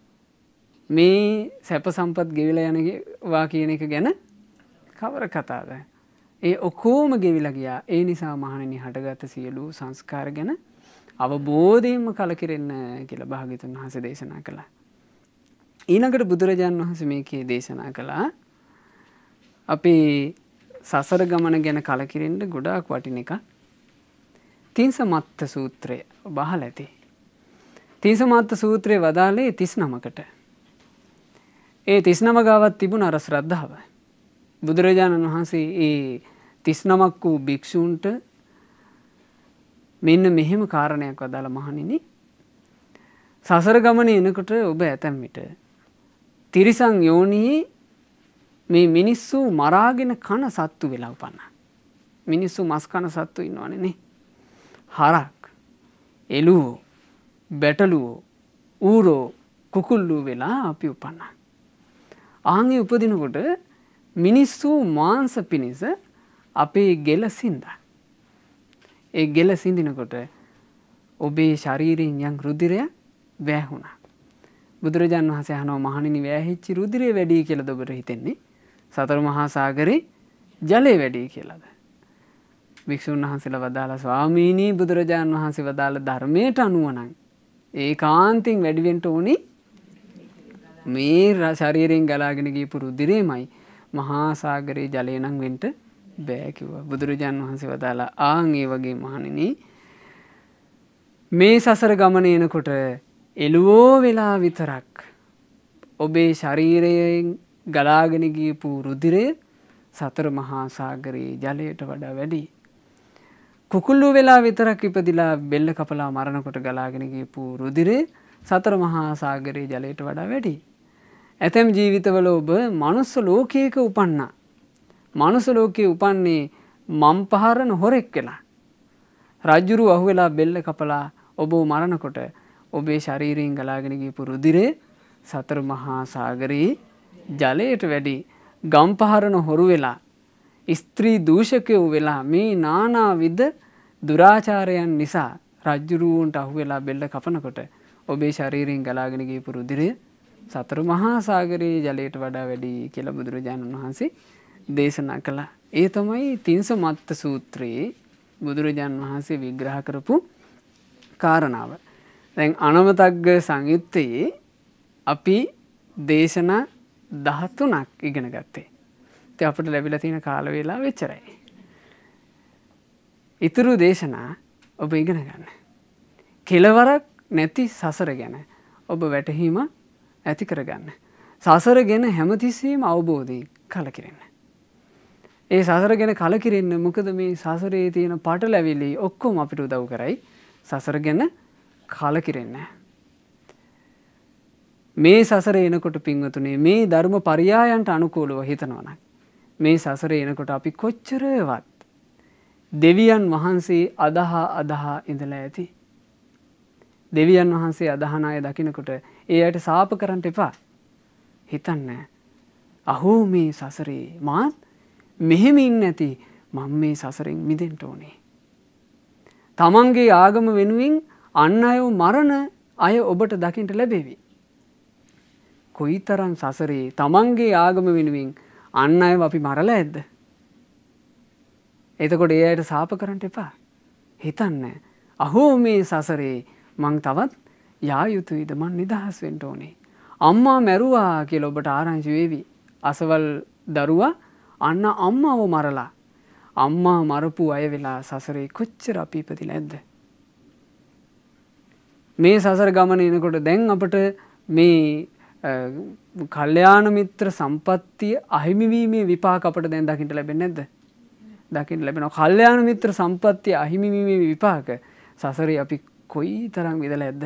මේ සැප සම්පත් ගෙවිලා යනවා කියන එක ගැන කවර කතාවද? ඒ ඔක්කොම ගෙවිලා ගියා. ඒ නිසා මහණෙනි හටගත් සියලු සංස්කාර ගැන අවබෝධයෙන්ම කලකිරෙන්න කියලා භාග්‍යතුන් වහන්සේ දේශනා කළා. ඊළඟට බුදුරජාණන් වහන්සේ මේකේ දේශනා කළා අපේ සසර ගමන ගැන කලකිරෙන්න ගොඩාක් වටින එකක්. තින්සමත්ත සූත්‍රය බහලා ඇති. තින්සමත්ත සූත්‍රය වදාළේ තිස් නමකට. ඒ තිස් නම ගාවත් තිබුණ අර ශ්‍රද්ධාව. බුදුරජාණන් වහන්සේ ඒ තිස් නමක් වූ භික්ෂූන්ට මෙන්න මෙහෙම කාරණයක් වදාළ මහණෙනි. සසර ගමනේ එනකොට ඔබ ඇතැම් විට තිරිසන් යෝනියේ මේ මිනිස්සු මරාගෙන කන සත්තු වෙලා උපන්නා. මිනිස්සු මස් කන සත්තු ඉන්නවනේ නේ. හරක්, එළුවෝ, බැටළුවෝ, ඌරෝ, කුකුල්ලෝ වෙලා අපි උපන්නා. ආන්ගේ උපදිනකොට මිනිස්සු මාංශ පිණිස අපේ ගෙල සින්දා. ඒ ගෙල සිඳිනකොට ඔබේ ශරීරයෙන් යම් රුධිරයක් වැහුණා. බුදුරජාණන් වහන්සේ අහනවා මහණෙනි වැහිච්ච රුධිරය වැඩි කියලාද ඔබට හිතෙන්නේ? සතර මහා සාගරේ ජලය වැඩි කියලාද? වික්ෂුන් වහන්සේලා වදාලා ස්වාමීනි බුදුරජාණන් වහන්සේ වදාළ ධර්මයට අනුව නම් ඒකාන්තයෙන් වැඩි වෙන්න ඕනි මේ ශරීරයෙන් ගලාගෙන ගියපු රුධිරේමයි මහා සාගරේ ජලය නම් වෙන්න බෑ කිව්වා. බුදුරජාණන් වහන්සේ වදාලා ආන් ඒ වගේ මහණෙනි මේ සසර ගමන එනකොට එළුවෝ වෙලා විතරක් ඔබේ ශරීරයෙන් ගලාගෙන ගියපු රුධිරය සතර මහා සාගරේ ජලයට වඩා වැඩි. කුකුල්ලු වෙලා විතරක් ඉපදිලා බෙල්ල කපලා මරනකොට ගලාගෙන ගියපු රුධිරය සතර මහා සාගරේ ජලයට වඩා වැඩි. ඇතැම් ජීවිතවල ඔබ මනුස්ස ලෝකයක උපන්නා. මනුස්ස ලෝකයේ උපන්නේ මම් පහරන හොරෙක් වෙලා. රජුරු අහුවෙලා බෙල්ල කපලා ඔබ මරනකොට ඔබේ ශරීරයෙන් ගලාගෙන ගියපු රුධිරය සතර මහා සාගරේ ජලයට වැඩි. ගම් පහරන හොරු වෙලා ස්ත්‍රී දූෂකයෝ වෙලා මේ নানা විද දුරාචාරයන් නිසා රජුරුවන්ට අහුවෙලා බෙල්ල කපනකොට ඔබේ ශරීරයෙන් ගලාගෙන ගියපු රුධිරය සතර මහා සාගරේ ජලයට වඩා වැඩි කියලා බුදුරජාණන් වහන්සේ දේශනා කළා. ඒ තමයි තින්සමත්ත සූත්‍රයේ බුදුරජාණන් වහන්සේ විග්‍රහ කරපු කාරණාව. දැන් අනමතග්ග සංයුත්තේ අපි දේශනා දහතුනක් ඉගෙන ගත්තේ. ඉතින් අපිට ලැබිලා තියෙන කාල වේලාව එච්චරයි. ඊතුරු දේශනා ඔබ ඉගෙන ගන්න. කෙලවරක් නැති සසර ගැන ඔබ වැටහීම ඇති කරගන්න. සසර ගැන හැමතිස්සෙම අවබෝධයෙන් කලකිරෙන්න. ඒ සසර ගැන කලකිරෙන්න මොකද මේ සසරේ තියෙන පටලැවිලි ඔක්කොම අපිට උදව් කරයි සසර ගැන කලකිරෙන්න. මේ සසරේ එනකොට පින්වතුනි මේ ධර්ම පරයායන්ට අනුකූලව හිතනවා නම් මේ සසරේ එනකොට අපි කොච්චරවත් දෙවියන් වහන්සේ අදහ අදහ ඉඳලා ඇති. දෙවියන් වහන්සේ අදහන අය දකිනකොට ඒ අයට සාප කරන්න එපා. හිතන්න අහෝ මේ සසරේ මාත් මෙහෙම ඉන්නේ නැති මම මේ සසරෙන් මිදෙන්න ඕනේ. තමන්ගේ ආගම වෙනුවෙන් අන් අයව මරණ අය ඔබට දකින්න ලැබෙවි. කොයිතරම් සසරේ තමන්ගේ ආගම වෙනුවෙන් අන් අයව අපි මරලා ඇද්ද? එතකොට ඒ අයට සාප කරන්න එපා. හිතන්න අහෝ මේ සසරේ මං තවත් යා යුතුයිද? මං නිදහස් වෙන්න ඕනේ. අම්මා මැරුවා කියලා ඔබට ආරංචි වේවි. අසවල් දරුවා අන්න අම්මාව මරලා අම්මා මරපු අය වෙලා සසරේ කොච්චර අපි ඉපදිලා ඇද්ද? මේ සසර ගමන එනකොට දැන් අපට මේ කල්යාණ මිත්‍ර සම්පත්තිය අහිමි වීමේ විපාක අපට දැන් දකින්න ලැබෙන්නේ නැද්ද? දකින්න ලැබෙනවා. කල්යාණ මිත්‍ර සම්පත්තිය අහිමි වීමේ විපාක සසරේ අපි කොයිතරම් විඳලා ඇද්ද?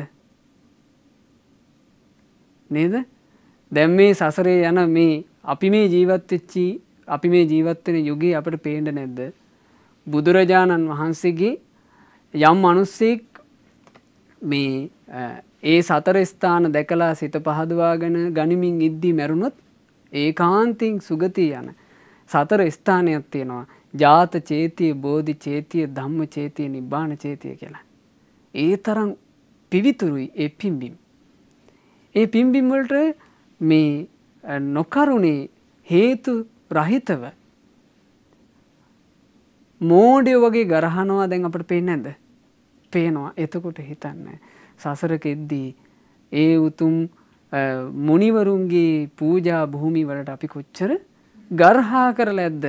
නේද? දැන් මේ සසරේ යන මේ අපි මේ ජීවත් වෙච්චි අපි මේ ජීවත් වෙන යුගයේ අපිට පේන්නේ නැද්ද? බුදුරජාණන් වහන්සේගේ යම් මිනිස්සෙක් මේ ඒ සතර ස්ථාන දැකලා සිත පහදවාගෙන ගනිමින් ඉද්දී මැරුණොත් ඒකාන්තින් සුගතිය යන සතර ස්ථානයක් තියෙනවා. ජාත චේතිය, බෝධි චේතිය, ධම්ම චේතිය, නිබ්බාන චේතිය කියලා. ඒ තරම් පිවිතුරුයි ඒ පිම්බිම්. ඒ පිම්බිම් වලට මේ නොකරුණේ හේතු රහිතව මෝඩය වගේ ගරහනවා දැන් අපිට පේන්නේ නැද්ද? පේනවා. එතකොට හිතන්නේ සසරකෙද්දී ඒ උතුම් මුනිවරුන්ගේ පූජා භූමි වලට අපි කොච්චර ගර්හා කරලා ඇද්ද?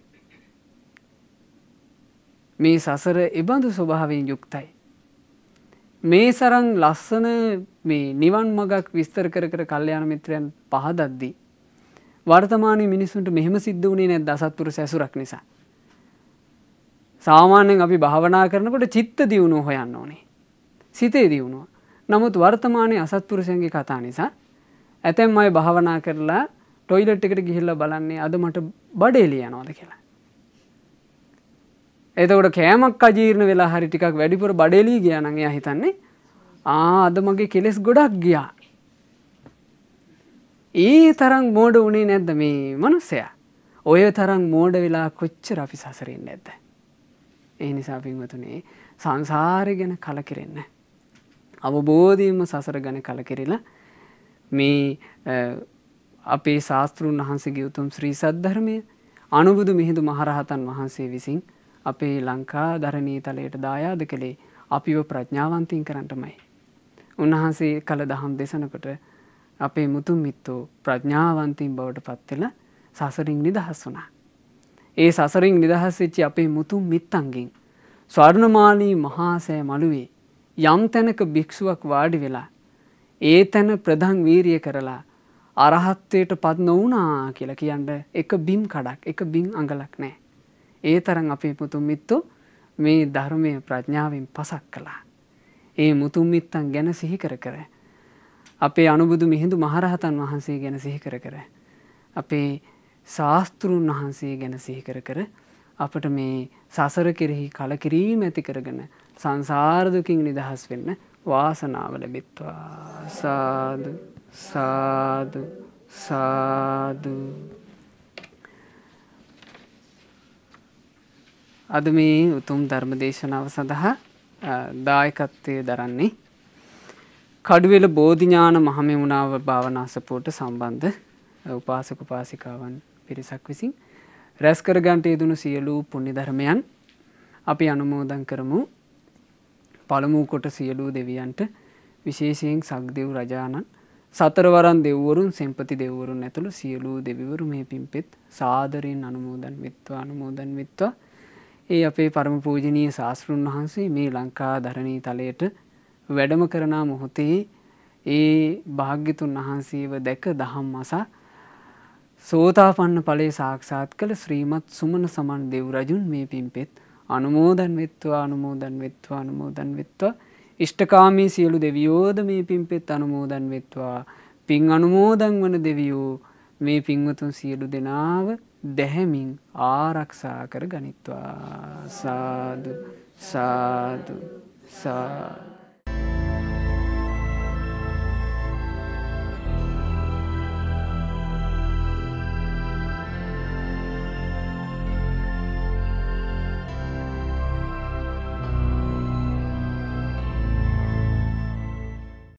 මේ සසර ඉබඳු ස්වභාවයෙන් යුක්තයි. මේ සරන් ලස්සන මේ නිවන් මගක් විස්තර කර කර කල්යාණ මිත්‍රයන් පහදද්දී වර්තමානයේ මිනිසුන්ට මෙහෙම සිද්ධ වුණේ නැද්ද? අසත්පුරුෂ ඇසුරක් නිසා. සාමාන්‍යයෙන් අපි භාවනා කරනකොට චිත්ත දියුණුව හොයන්න ඕනේ. සිතේ දියුණුව. නමුත් වර්තමානයේ අසත්පුරුෂයන්ගේ කතා නිසා ඇතැම් අය භාවනා කරලා টয়ලට් එකට ගිහිල්ලා බලන්නේ අද මට බඩේලිය යනවාද කියලා. එතකොට කෑමක් අජීර්ණ වෙලා හරි ටිකක් වැඩිපුර බඩේලිය ගියා නම් එයා හිතන්නේ ආ අද මගේ කෙලෙස් ගොඩක් ගියා. ඒ තරම් මෝඩ වුණේ නැද්ද මේ මනුස්සයා? ඔය තරම් මෝඩ වෙලා කොච්චර අපි සසරේ නැද්ද? ඒ නිසා පින්වතුනි සංසාරය ගැන කලකිරෙන්න. අවබෝධයෙන්ම සසර ගැන කලකිරිලා මේ අපේ ශාස්ත්‍රුන් වහන්සේගේ උතුම් ශ්‍රී සද්ධර්මය අනුබුදු මිහිඳු මහරහතන් වහන්සේ විසින් අපේ ලංකා ධරණී තලයට දායාද කළේ අපිව ප්‍රඥාවන්තයින් කරන්නටමයි. උන්වහන්සේ කළ දහම් දේශනකොට අපේ මුතුන් මිත්තෝ ප්‍රඥාවන්තයින් බවට පත් වෙලා සසරින් නිදහස් වුණා. ඒ සසරින් නිදහස් වෙච්ච අපේ මුතුන් මිත්තන්ගෙන් ස්වර්ණමාලී මහා සෑ මළුවේ යම් තැනක භික්ෂුවක් වාඩි වෙලා ඒ තැන ප්‍රධාන වීරිය කරලා අරහත්ත්වයට පත් නොවුණා කියලා කියන්න එක බිම් කඩක් එක බිම් අඟලක් නැහැ. ඒ තරම් අපේ මුතුන් මිත්තෝ මේ ධර්මයේ ප්‍රඥාවෙන් පසක් කළා. ඒ මුතුන් මිත්තන් ගැන සිහි කර කර අපේ අනුබුදු මිහිඳු මහරහතන් වහන්සේ ගැන සිහි කර කර අපේ ශාස්ත්‍රුන් වහන්සේ ගැන සිහි කර කර අපට මේ සසර කෙරෙහි කලකිරීම ඇති කරගෙන සංසාර දුකින් නිදහස් වෙන්න වාසනාව ලැබෙත්වා. සාදු සාදු සාදු. අද මේ උතුම් ධර්ම දේශනාව සඳහා දායකත්වයේ දරන්නේ කඩුවෙල බෝධිඥාන මහමෙවුනාව භාවනා සපුවට සම්බන්ධ උපාසක උපාසිකාවන් පිරිසක් විසින් රැස් කර ගන්නට යෙදුණු සියලු පුණ්‍ය ධර්මයන් අපි අනුමෝදන් කරමු. පළමු කොට සියලු දෙවියන්ට විශේෂයෙන් සක්දෙව් රජාණන් සතරවරන් දෙව්වරුන් සෙන්පති දෙව්වරුන් ඇතුළු සියලු දෙවිවරු මේ පින්පෙත් සාදරයෙන් අනුමෝදන් වෙත්වා අනුමෝදන් වෙත්වා. ඒ අපේ පරම පූජනීය ශාස්ත්‍රුන් වහන්සේ මේ ලංකා ධරණී තලයට වැඩම කරන මොහොතේ ඒ භාග්‍යතුන් වහන්සේව දැක දහම් අසා සෝතාපන්න ඵලයේ සාක්ෂාත් කළ ශ්‍රීමත් සුමන සමන් දෙව් රජුන් මේ පින්පෙත් අනුමෝදන් වෙත්වා අනුමෝදන් වෙත්වා අනුමෝදන් වෙත්වා. ඉෂ්ඨකාමී සියලු දෙවියෝද මේ පින්පෙත් අනුමෝදන් වෙත්වා. පින් අනුමෝදන් වන දෙවියෝ මේ පින්වතුන් සියලු දෙනාව දැහැමින් ආරක්ෂා කර ගනිත්වා. සාදු සාදු සාදු.